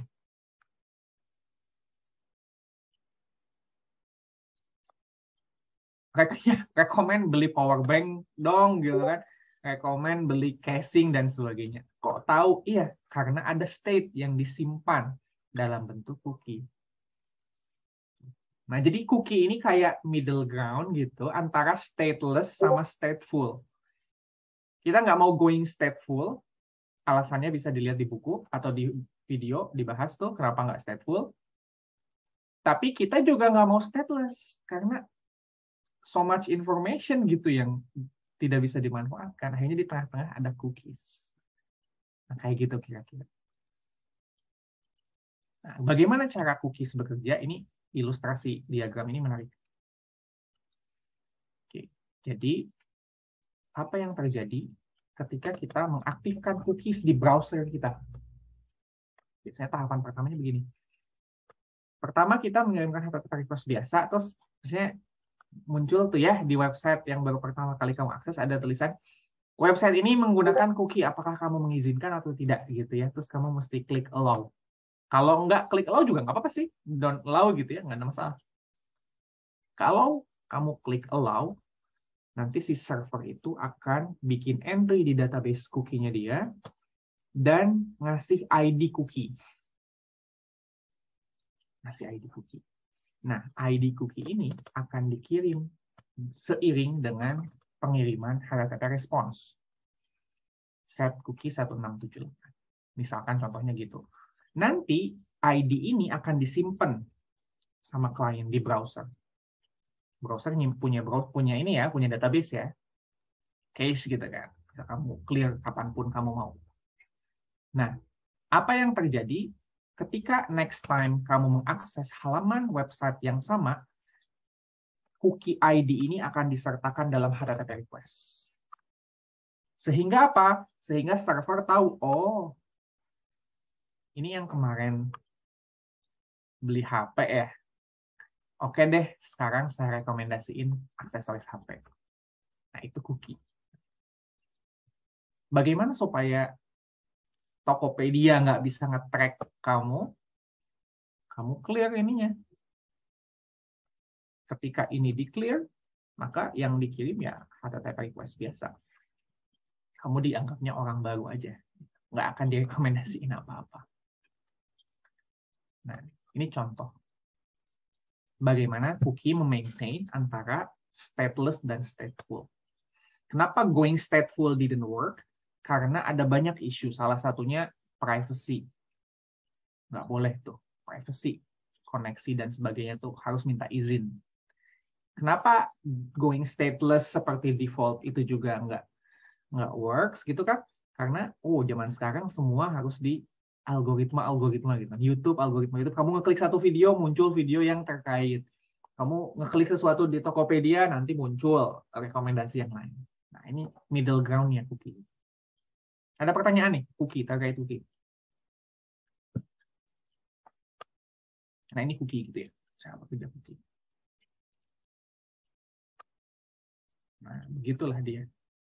Mereka ya rekomen beli power bank dong gitu kan, rekomen beli casing dan sebagainya. Kok tahu? Iya, karena ada state yang disimpan dalam bentuk cookie. Nah, jadi cookie ini kayak middle ground gitu antara stateless sama stateful. Kita nggak mau going stateful, alasannya bisa dilihat di buku atau di video dibahas tuh kenapa nggak stateful. Tapi kita juga nggak mau stateless karena so much information gitu yang tidak bisa dimanfaatkan. Akhirnya di tengah-tengah ada cookies. Nah, kayak gitu kira-kira. Nah, bagaimana cara cookies bekerja? Ini ilustrasi diagram ini menarik. Oke, jadi apa yang terjadi ketika kita mengaktifkan cookies di browser kita? Biasanya tahapan pertamanya begini. Pertama kita mengirimkan H T T P request biasa, terus biasanya muncul tuh ya di website yang baru pertama kali kamu akses ada tulisan website ini menggunakan cookie, apakah kamu mengizinkan atau tidak gitu ya. Terus kamu mesti klik allow. Kalau nggak klik allow juga nggak apa-apa sih, don't allow gitu ya, nggak ada masalah. Kalau kamu klik allow, nanti si server itu akan bikin entry di database cookie-nya dia dan ngasih I D cookie. Ngasih I D cookie. Nah, I D cookie ini akan dikirim seiring dengan pengiriman H T T P response. Set cookie satu enam tujuh delapan. Misalkan contohnya gitu. Nanti I D ini akan disimpan sama klien di browser. Browser punya punya ini ya, punya database ya. Cache gitu kan. Bisa kamu clear kapanpun kamu mau. Nah, apa yang terjadi ketika next time kamu mengakses halaman website yang sama, cookie I D ini akan disertakan dalam H T T P request. Sehingga apa? Sehingga server tahu, oh, ini yang kemarin beli H P ya. Oke deh, sekarang saya rekomendasiin aksesoris H P. Nah, itu cookie. Bagaimana supaya Tokopedia nggak bisa nge-track kamu? Kamu clear ininya. Ketika ini di-clear, maka yang dikirim ya H T T P request biasa. Kamu dianggapnya orang baru aja. Nggak akan direkomendasiin apa-apa. Nah, ini contoh. Bagaimana cookie memaintain antara stateless dan stateful. Kenapa going stateful didn't work? Karena ada banyak isu. Salah satunya privacy. Nggak boleh tuh. Privacy, koneksi, dan sebagainya tuh harus minta izin. Kenapa going stateless seperti default itu juga nggak nggak works gitu kan? Karena oh zaman sekarang semua harus di algoritma algoritma gitu. YouTube algoritma YouTube. Kamu ngeklik satu video muncul video yang terkait. Kamu ngeklik sesuatu di Tokopedia nanti muncul rekomendasi yang lain. Nah ini middle ground-nya cookie. Ada pertanyaan nih cookie terkait cookie. Nah ini cookie gitu ya. Saya kerja cookie. Nah begitulah dia.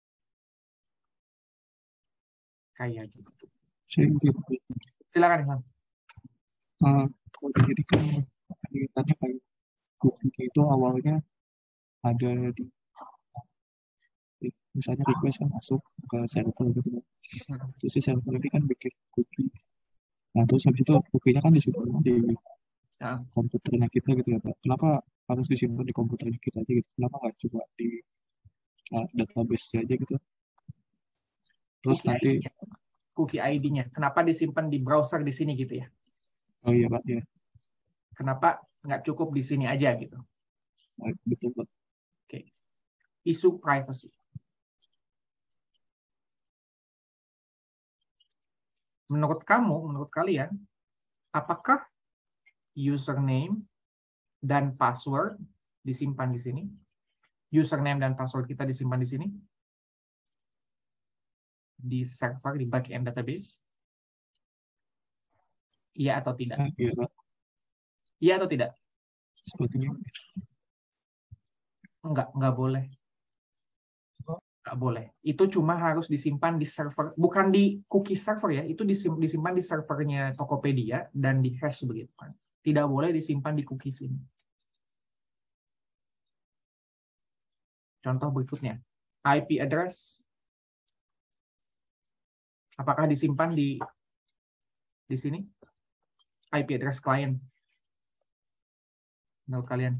Kayak gitu. Silakan Imam. Uh, jadi kan kelihatannya kayak cookie itu awalnya ada di, di misalnya request kan masuk ke server gitu. Hmm. Terus si server ini kan bikin cookie. Nah terus habis itu cookie-nya kan disimpan di ya. komputernya kita gitu ya Pak. Kenapa harus disimpan di komputernya kita aja gitu? Kenapa nggak coba di uh, database aja gitu? Terus cookie nanti I D-nya. Cookie I D-nya. Kenapa disimpan di browser di sini gitu ya? Oh iya Pak ya. Kenapa nggak cukup di sini aja gitu? Nah, betul Pak. Oke. Isu privacy. Menurut kamu, menurut kalian, apakah username dan password disimpan di sini. Username dan password kita disimpan di sini. Di server, di backend database. Iya atau tidak? Ah, iya, Pak. Iya atau tidak? Sepertinya Enggak, enggak boleh. Enggak boleh. Itu cuma harus disimpan di server, bukan di cookie server ya, itu disim- disimpan di servernya Tokopedia dan di hash begitu kan. Tidak boleh disimpan di cookies ini. Contoh berikutnya, I P address. Apakah disimpan di di sini? I P address client. Menurut kalian?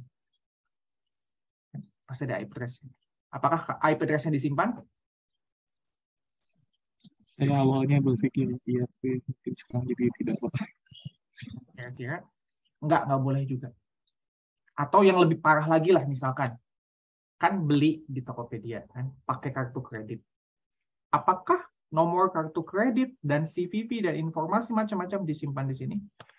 Pasti ada I P address. Apakah I P address-nya disimpan? saya awalnya berpikir iya, tapi mungkin sekarang jadi tidak, Pak. Kira-kira? Enggak, enggak boleh juga. Atau yang lebih parah lagi lah, misalkan. Kan beli di Tokopedia, kan pakai kartu kredit. Apakah nomor kartu kredit dan C V V dan informasi macam-macam disimpan di sini?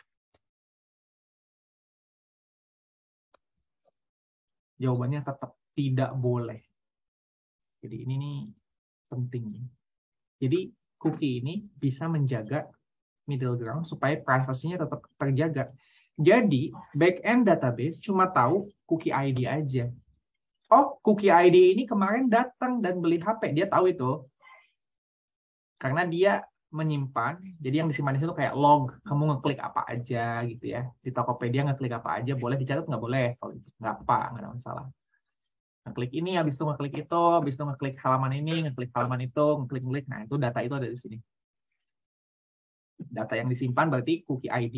Jawabannya tetap tidak boleh. Jadi ini nih penting. Jadi cookie ini bisa menjaga middle ground supaya privasinya tetap terjaga. Jadi backend database cuma tahu cookie I D aja. Oh, cookie I D ini kemarin datang dan beli H P, dia tahu itu. Karena dia menyimpan, jadi yang disimpan di situ kayak log, kamu ngeklik apa aja gitu ya. Di Tokopedia ngeklik apa aja, boleh dicatat nggak boleh, kalau itu nggak apa, nggak ada masalah. Ngeklik ini, habis itu ngeklik itu, habis itu ngeklik halaman ini, ngeklik halaman itu, ngeklik-ngeklik, nah itu data itu ada di sini. Data yang disimpan berarti cookie I D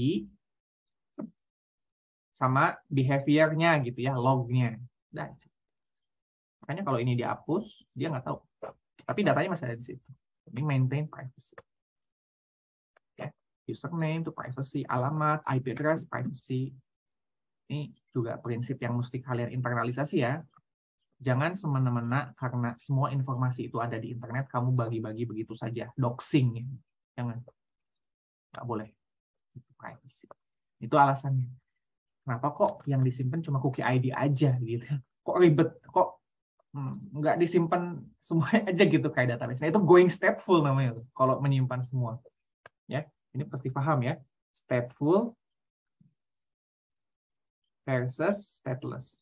sama behavior-nya gitu ya, log-nya. Nah, makanya kalau ini dihapus, dia nggak tahu. Tapi datanya masih ada di situ. Ini maintain privacy. Ya, username itu privacy, alamat, I P address privacy. Ini juga prinsip yang mesti kalian internalisasi ya. Jangan semena-mena karena semua informasi itu ada di internet, kamu bagi-bagi begitu saja. Doxing. Jangan. Nggak boleh. Itu privacy. Itu alasannya. Kenapa kok yang disimpan cuma cookie I D aja gitu? Kok ribet? Kok Hmm, nggak disimpan semuanya aja gitu kayak database. Nah, itu going stateful namanya tuh, kalau menyimpan semua. Ya, ini pasti paham ya. Stateful versus stateless.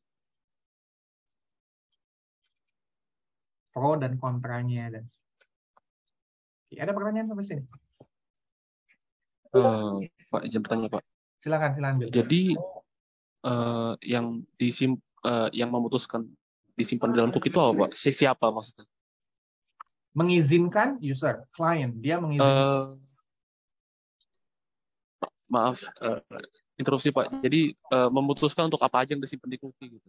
Pro dan kontranya dan Oke, ada pertanyaan sampai sini? Uh, Pak, izin bertanya Pak. Silakan, silakan Bill. Jadi uh, yang disim uh, yang memutuskan disimpan dalam cookie itu apa Pak? Si siapa maksudnya? Mengizinkan user, client, dia mengizinkan. Uh, maaf, uh, interupsi Pak. Jadi uh, memutuskan untuk apa aja yang disimpan di cookie gitu.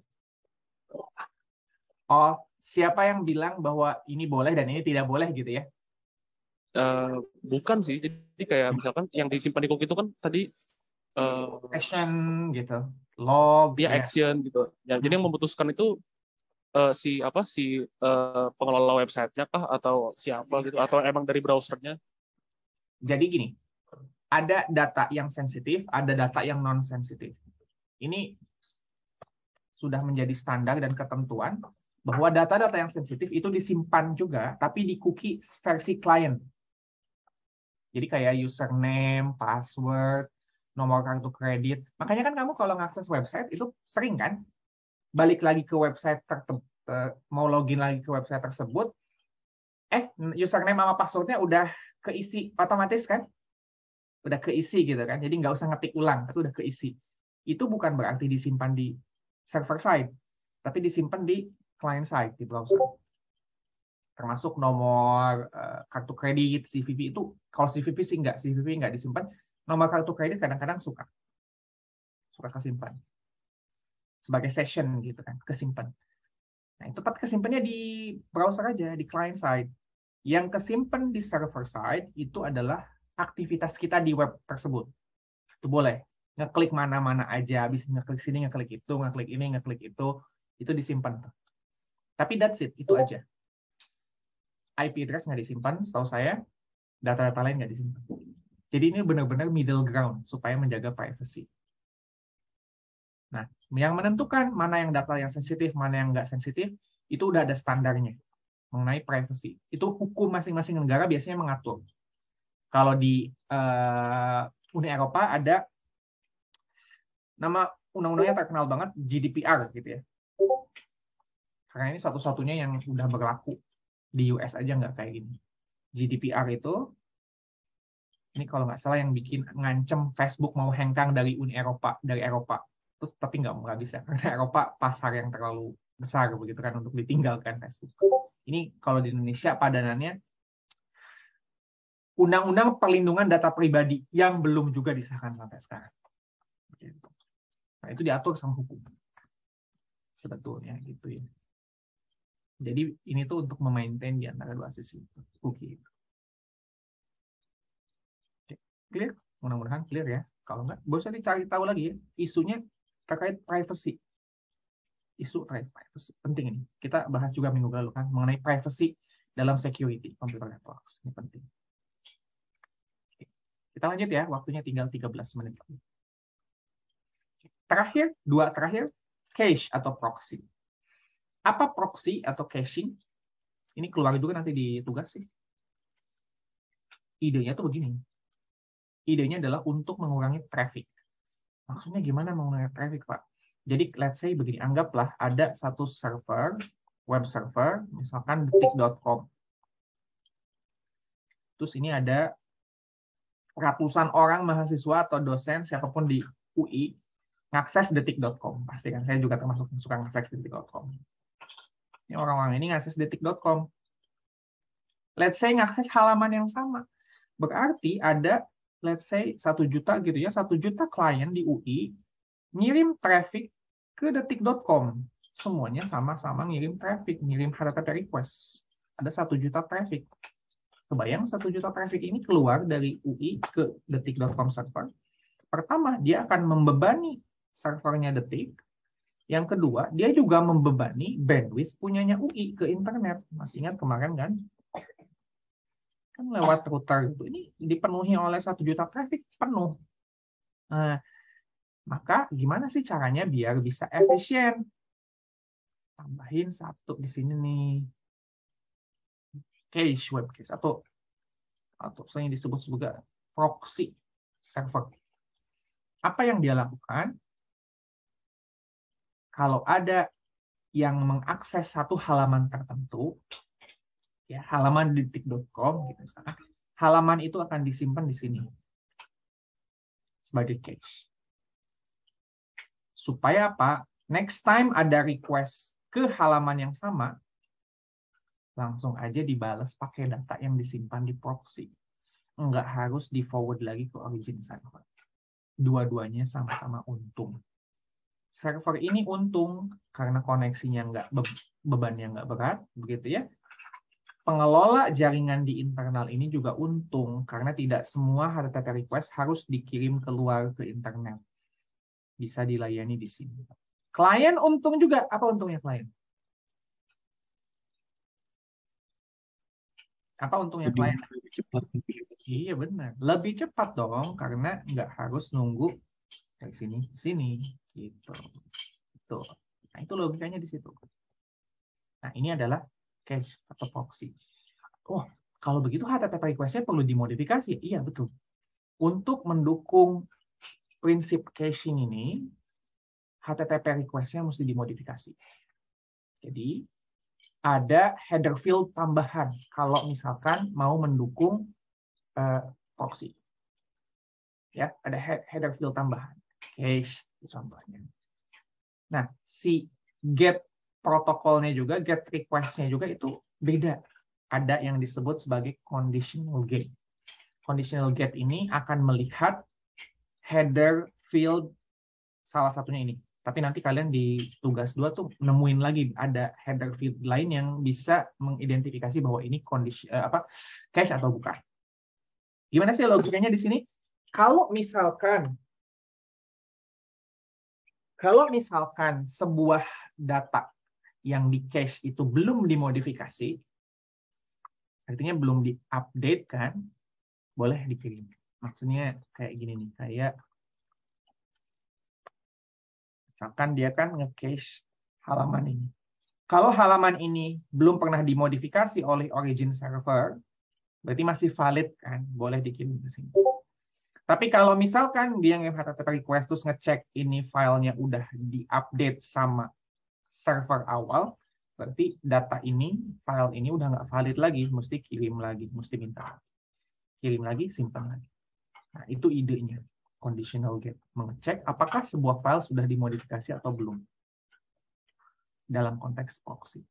Oh, siapa yang bilang bahwa ini boleh dan ini tidak boleh gitu ya? Uh, bukan sih. Jadi kayak misalkan yang disimpan di cookie itu kan tadi uh, action gitu, log. Ya, ya. Action gitu. Ya, hmm. Jadi yang memutuskan itu uh, si apa si uh, pengelola websitenya kah atau siapa gitu atau emang dari browsernya? Jadi gini, ada data yang sensitif, ada data yang non sensitif. Ini sudah menjadi standar dan ketentuan bahwa data-data yang sensitif itu disimpan juga, tapi di cookie versi client. Jadi kayak username, password, nomor kartu kredit. Makanya kan kamu kalau ngakses website itu sering kan balik lagi ke website tertentu, mau login lagi ke website tersebut, eh username sama passwordnya udah keisi otomatis kan? Udah keisi gitu kan. Jadi nggak usah ngetik ulang, tapi udah keisi. Itu bukan berarti disimpan di server side, tapi disimpan di client side, di browser. Termasuk nomor uh, kartu kredit, C V V itu, kalau C V V sih nggak, C V V nggak disimpan. Nomor kartu kredit kadang-kadang suka. Suka kesimpan. Sebagai session gitu kan, kesimpan. Nah, itu tetap kesimpannya di browser aja, di client side. Yang kesimpan di server side itu adalah aktivitas kita di web tersebut. Itu boleh. Ngeklik mana-mana aja, habis ngeklik sini, ngeklik itu, ngeklik ini, ngeklik itu, itu disimpan. Tapi that's it, itu aja. I P address nggak disimpan, setahu saya, data-data lain nggak disimpan. Jadi ini benar-benar middle ground supaya menjaga privacy. Nah, yang menentukan mana yang data yang sensitif, mana yang nggak sensitif, itu udah ada standarnya mengenai privacy. Itu hukum masing-masing negara biasanya mengatur. Kalau di uh, Uni Eropa ada nama undang-undangnya terkenal banget G D P R gitu ya. Karena ini satu-satunya yang sudah berlaku di U S aja nggak kayak gini. G D P R itu ini kalau nggak salah yang bikin ngancem Facebook mau hengkang dari Uni Eropa, dari Eropa. Terus tapi nggak nggak bisa karena Eropa pasar yang terlalu besar begitu kan untuk ditinggalkan Facebook. Ini kalau di Indonesia padanannya Undang-Undang Perlindungan Data Pribadi yang belum juga disahkan sampai sekarang. Nah, itu diatur sama hukum. Sebetulnya gitu ya. Jadi ini tuh untuk memaintain di antara dua sisi itu. Cookie itu. Clear? Mudah-mudahan clear ya. Kalau nggak, boleh dicari tahu lagi ya. Isunya terkait privacy. Isu terkait privacy. Penting ini. Kita bahas juga minggu lalu kan mengenai privacy dalam security computer networks. Ini penting. Kita lanjut ya, waktunya tinggal tiga belas menit lagi. Terakhir, dua terakhir, cache atau proxy. Apa proxy atau caching? Ini keluar juga nanti di tugas sih. Idenya tuh begini. Idenya adalah untuk mengurangi traffic. Maksudnya gimana mengurangi traffic, Pak? Jadi, let's say begini, anggaplah ada satu server, web server, misalkan detik dot com. Terus ini ada ratusan orang mahasiswa atau dosen siapapun di U I ngakses detik dot com. Pasti kan saya juga termasuk yang suka ngakses detik dot com. Ini orang-orang ini ngakses detik dot com. Let's say ngakses halaman yang sama. Berarti ada let's say satu juta gitu ya, satu juta klien di U I ngirim traffic ke detik dot com. Semuanya sama-sama ngirim traffic, ngirim H T T P request. Ada satu juta traffic. Kebayang satu juta traffic ini keluar dari U I ke detik dot com server. Pertama, dia akan membebani servernya Detik. Yang kedua, dia juga membebani bandwidth punyanya U I ke internet. Masih ingat kemarin kan? Kan lewat router itu. Ini dipenuhi oleh satu juta traffic, penuh. Nah, maka gimana sih caranya biar bisa efisien? Tambahin satu di sini nih. Cache web cache atau atau sering disebut juga proxy server. Apa yang dia lakukan? Kalau ada yang mengakses satu halaman tertentu, ya halaman detik dot com, gitu, halaman itu akan disimpan di sini sebagai cache. Supaya apa? Next time ada request ke halaman yang sama, langsung aja dibalas pakai data yang disimpan di proxy. Enggak harus di forward lagi ke origin server. Dua-duanya sama-sama untung. Server ini untung karena koneksinya enggak bebannya enggak berat, begitu ya. Pengelola jaringan di internal ini juga untung karena tidak semua H T T P request harus dikirim keluar ke internet. Bisa dilayani di sini. Klien untung juga. Apa untungnya klien? Apa untungnya Lebih, klien? lebih cepat. Iya benar. Lebih cepat dong karena nggak harus nunggu dari sini ke sini gitu. Tuh. Nah, itu logikanya di situ. Nah, ini adalah cache atau proxy. Oh, kalau begitu H T T P request-nya perlu dimodifikasi. Iya, betul. Untuk mendukung prinsip caching ini, H T T P request-nya mesti dimodifikasi. Jadi, ada header field tambahan kalau misalkan mau mendukung uh, proxy. Ya, ada header field tambahan. Cache contohnya. Nah, si get protokolnya juga, get request-nya juga itu beda. Ada yang disebut sebagai conditional get. Conditional get ini akan melihat header field salah satunya ini. Tapi nanti kalian di tugas dua tuh nemuin lagi ada header field lain yang bisa mengidentifikasi bahwa ini kondisi eh, apa cache atau bukan. Gimana sih logikanya di sini? Kalau misalkan kalau misalkan sebuah data yang di cache itu belum dimodifikasi, artinya belum diupdate kan, boleh dikirim. Maksudnya kayak gini nih, kayak Misalkan dia kan nge-cache halaman ini. Kalau halaman ini belum pernah dimodifikasi oleh origin server, berarti masih valid kan, boleh dikirim ke sini. Tapi kalau misalkan dia nge-H T T P request terus ngecek ini filenya udah diupdate sama server awal, berarti data ini, file ini udah nggak valid lagi, mesti kirim lagi, mesti minta lagi. Kirim lagi, simpan lagi. Nah, itu idenya. Conditional get. Mengecek apakah sebuah file sudah dimodifikasi atau belum. Dalam konteks proxy.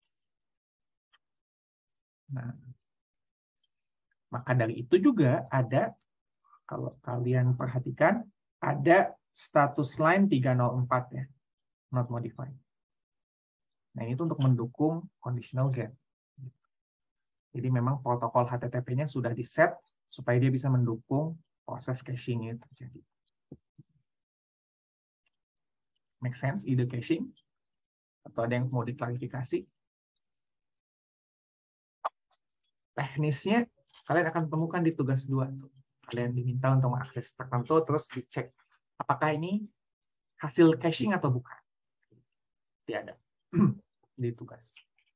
Nah, maka dari itu juga ada, kalau kalian perhatikan, ada status line tiga nol empat ya, not modified. Nah, ini tuh untuk mendukung conditional get. Jadi memang protokol H T T P-nya sudah di-set supaya dia bisa mendukung proses caching-nya terjadi. Make sense ide caching? Atau ada yang mau diklarifikasi? Teknisnya kalian akan temukan di tugas dua. Kalian diminta untuk mengakses tertentu, terus dicek apakah ini hasil caching atau bukan. Tidak ada di tugas.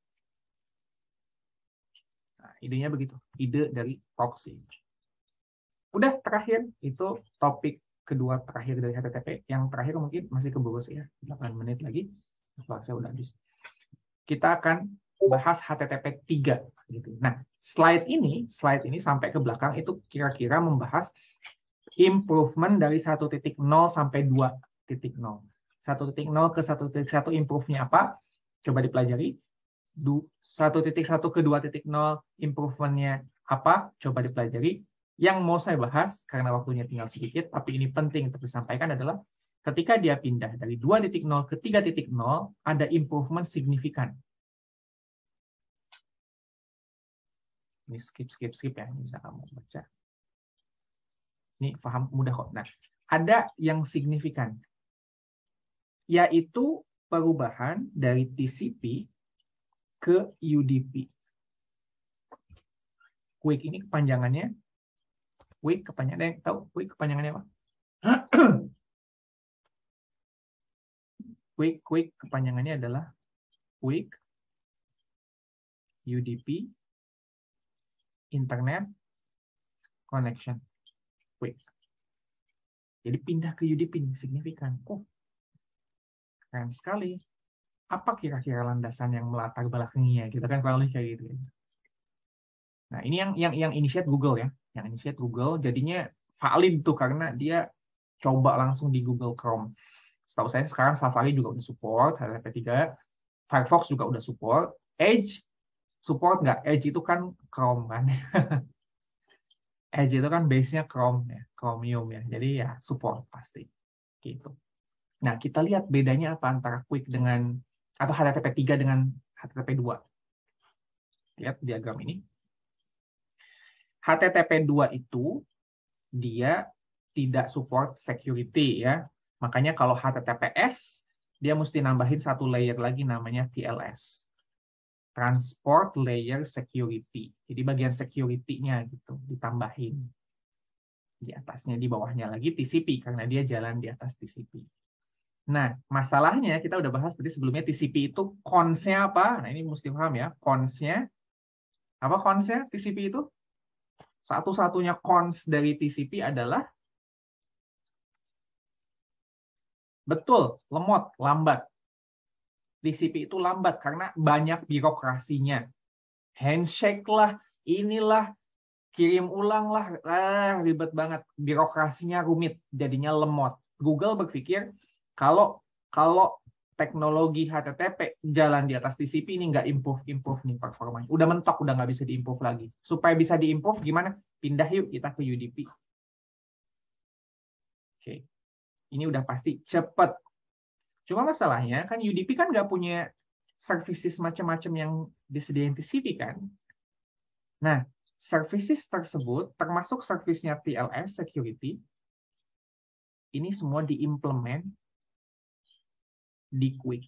Nah, idenya begitu. Ide dari proxy. Udah terakhir, itu topik kedua terakhir dari H T T P. Yang terakhir mungkin masih keburu ya, delapan menit lagi. Saya udah habis. Kita akan bahas H T T P tiga. Gitu. Nah, slide ini, slide ini sampai ke belakang itu kira-kira membahas improvement dari satu titik nol sampai dua titik nol. satu titik nol ke satu titik satu improve-nya apa? Coba dipelajari. satu titik satu ke dua titik nol improve-nya apa? Coba dipelajari. Yang mau saya bahas, karena waktunya tinggal sedikit, tapi ini penting untuk disampaikan adalah ketika dia pindah dari dua titik nol ke tiga titik nol, ada improvement signifikan. Ini skip, skip, skip ya. Ini bisa kamu baca. Ini paham mudah kok. Nah, ada yang signifikan. Yaitu perubahan dari T C P ke U D P. Quick ini kepanjangannya. Quick kepanjangannya, tahu? Quick kepanjangannya apa? Quick, quick kepanjangannya adalah Quick U D P Internet Connection. Quick. Jadi pindah ke U D P ini signifikan. Oh, keren sekali. Apa kira-kira landasan yang melatar belakanginya? Kita kan kurang lebih kayak gitu. Nah, ini yang yang yang initiate Google ya. Yang initiate Google jadinya valid tuh karena dia coba langsung di Google Chrome. Setahu saya sekarang Safari juga udah support, H T T P tiga, Firefox juga udah support, Edge support nggak? Edge itu kan Chrome kan. Edge itu kan base-nya Chrome ya, Chromium ya. Jadi ya support pasti. Gitu. Nah, kita lihat bedanya apa antara Quick dengan atau H T T P tiga dengan H T T P dua. Lihat diagram ini. H T T P dua itu dia tidak support security ya. Makanya kalau H T T P S dia mesti nambahin satu layer lagi namanya T L S. Transport Layer Security. Jadi bagian security-nya gitu ditambahin. Di atasnya, di bawahnya lagi T C P karena dia jalan di atas T C P. Nah, masalahnya kita udah bahas tadi sebelumnya T C P itu cons-nya apa? Nah, ini mesti paham ya. Cons-nya apa cons-nya T C P itu? Satu-satunya cons dari T C P adalah betul, lemot, lambat. T C P itu lambat karena banyak birokrasinya. Handshake lah, inilah, kirim ulang lah, ah, ribet banget. Birokrasinya rumit, jadinya lemot. Google berpikir kalau kalau teknologi H T T P jalan di atas T C P ini nggak improve-improve nih performanya. Udah mentok, udah nggak bisa diimprove lagi. Supaya bisa diimprove gimana? Pindah yuk kita ke U D P. Oke, ini udah pasti cepat. Cuma masalahnya kan U D P kan nggak punya services macam-macam yang disediain T C P kan. Nah, services tersebut termasuk servisnya T L S security ini semua diimplement di Quick.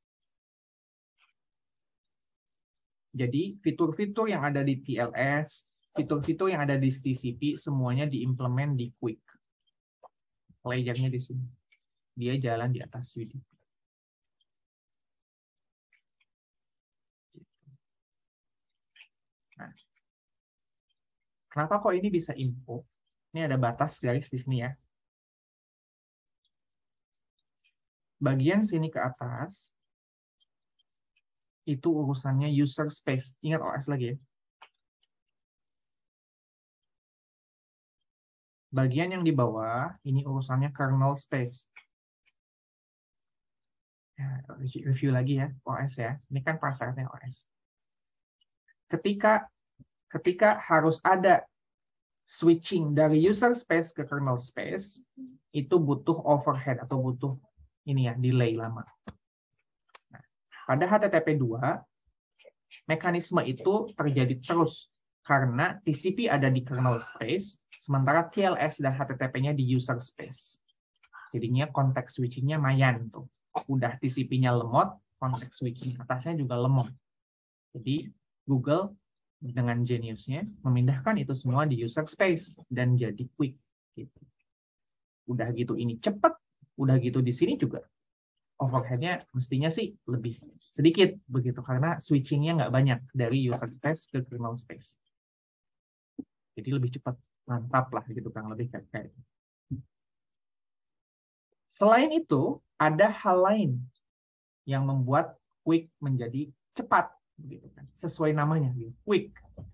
Jadi fitur-fitur yang ada di T L S, fitur-fitur yang ada di T C P semuanya diimplement di Quick. Layernya di sini. dia jalan di atas U D P. Nah, kenapa kok ini bisa info? Ini ada batas garis di sini ya. Bagian sini ke atas itu urusannya user space. Ingat O S lagi ya. Bagian yang di bawah ini urusannya kernel space. Ya, review lagi ya O S ya. Ini kan prasyaratnya O S. Ketika ketika harus ada switching dari user space ke kernel space, itu butuh overhead atau butuh ini ya, delay lama. Nah, pada H T T P dua, mekanisme itu terjadi terus karena T C P ada di kernel space, sementara T L S dan H T T P-nya di user space. Jadinya konteks switching-nya mayan tuh. Udah T C P-nya lemot, konteks switching atasnya juga lemot. Jadi Google dengan geniusnya memindahkan itu semua di user space dan jadi quick. Gitu. Udah gitu ini cepat. Udah gitu di sini juga overhead-nya mestinya sih lebih sedikit begitu karena switching-nya nggak banyak dari user space ke kernel space. Jadi lebih cepat, mantap lah gitu kan lebih kayak kayak. Selain itu ada hal lain yang membuat quick menjadi cepat begitu kan. Sesuai namanya gitu, quick.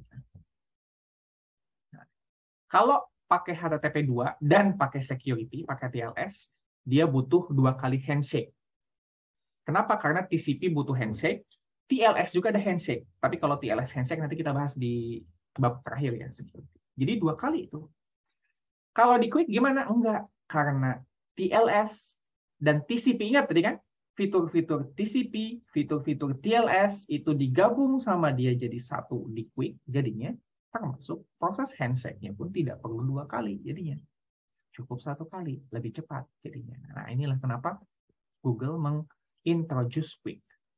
Nah, kalau pakai H T T P dua dan pakai security, pakai T L S, dia butuh dua kali handshake. Kenapa? Karena T C P butuh handshake, T L S juga ada handshake. Tapi kalau T L S handshake nanti kita bahas di bab terakhir ya. Jadi dua kali itu. Kalau di quick gimana? Enggak. Karena T L S dan T C P, ingat tadi kan? Fitur-fitur T C P, fitur-fitur T L S itu digabung sama dia jadi satu di quick. Jadinya termasuk proses handshake-nya pun tidak perlu dua kali jadinya. Cukup satu kali, lebih cepat jadinya. Nah, inilah kenapa Google mengintroduce quick.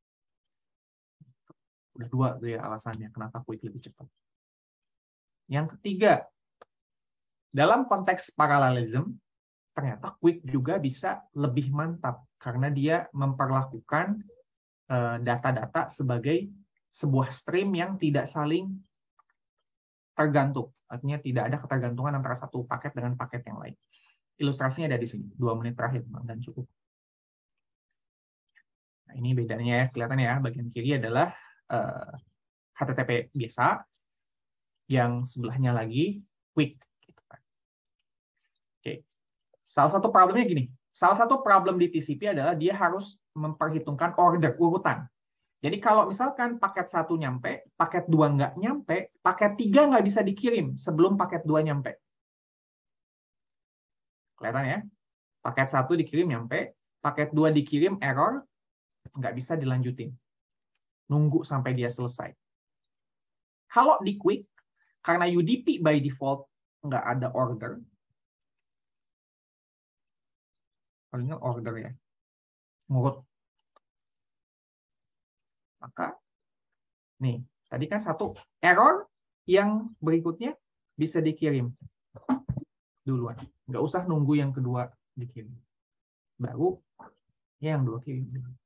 Udah dua tuh ya alasannya kenapa quick lebih cepat. Yang ketiga, dalam konteks parallelism, ternyata quick juga bisa lebih mantap karena dia memperlakukan data-data sebagai sebuah stream yang tidak saling tergantung. Artinya tidak ada ketergantungan antara satu paket dengan paket yang lain. Ilustrasinya ada di sini, dua menit terakhir dan cukup. Nah, ini bedanya ya, kelihatan ya, bagian kiri adalah uh, H T T P biasa, yang sebelahnya lagi quick. Oke, salah satu problemnya gini, salah satu problem di T C P adalah dia harus memperhitungkan order, urutan. Jadi kalau misalkan paket satu nyampe, paket dua nggak nyampe, paket tiga nggak bisa dikirim sebelum paket dua nyampe. Kelihatan ya? Paket satu dikirim nyampe, paket dua dikirim error, nggak bisa dilanjutin. Nunggu sampai dia selesai. Kalau di quick, karena U D P by default nggak ada order, paling order ya, ngurut. Maka, nih, tadi kan satu error yang berikutnya bisa dikirim duluan. Nggak usah nunggu yang kedua dikirim. Baru ya yang dua kirim.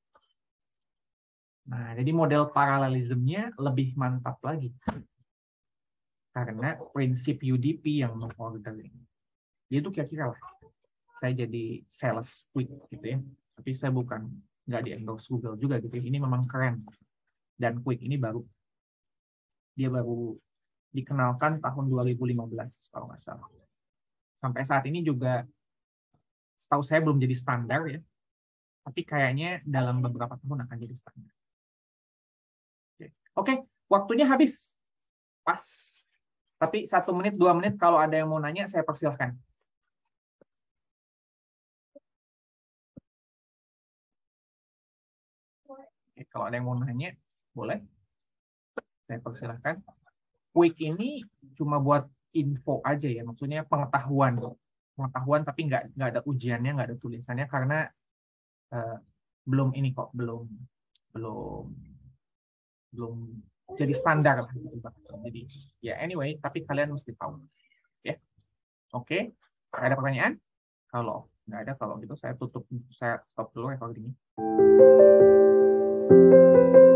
Nah, jadi model paralelismnya lebih mantap lagi. Karena prinsip U D P yang mengorder ini. Dia itu kira-kira lah. Saya jadi sales quick gitu ya. Tapi saya bukan, nggak di endorse Google juga gitu. Ini memang keren. Dan quick ini baru. Dia baru dikenalkan tahun dua ribu lima belas kalau nggak salah. Sampai saat ini juga setahu saya belum jadi standar ya. Tapi kayaknya dalam beberapa tahun akan jadi standar. Oke, waktunya habis. Pas. Tapi satu menit, dua menit kalau ada yang mau nanya, saya persilahkan. Oke, kalau ada yang mau nanya, boleh. Saya persilahkan. Quick ini cuma buat info aja ya, maksudnya pengetahuan. Pengetahuan tapi nggak nggak ada ujiannya, nggak ada tulisannya karena uh, belum ini kok, belum belum belum jadi standar lah. Jadi ya anyway, tapi kalian mesti tahu. Ya, oke. Ada pertanyaan? Kalau nggak ada. Kalau gitu saya tutup, saya stop dulu recordingnya.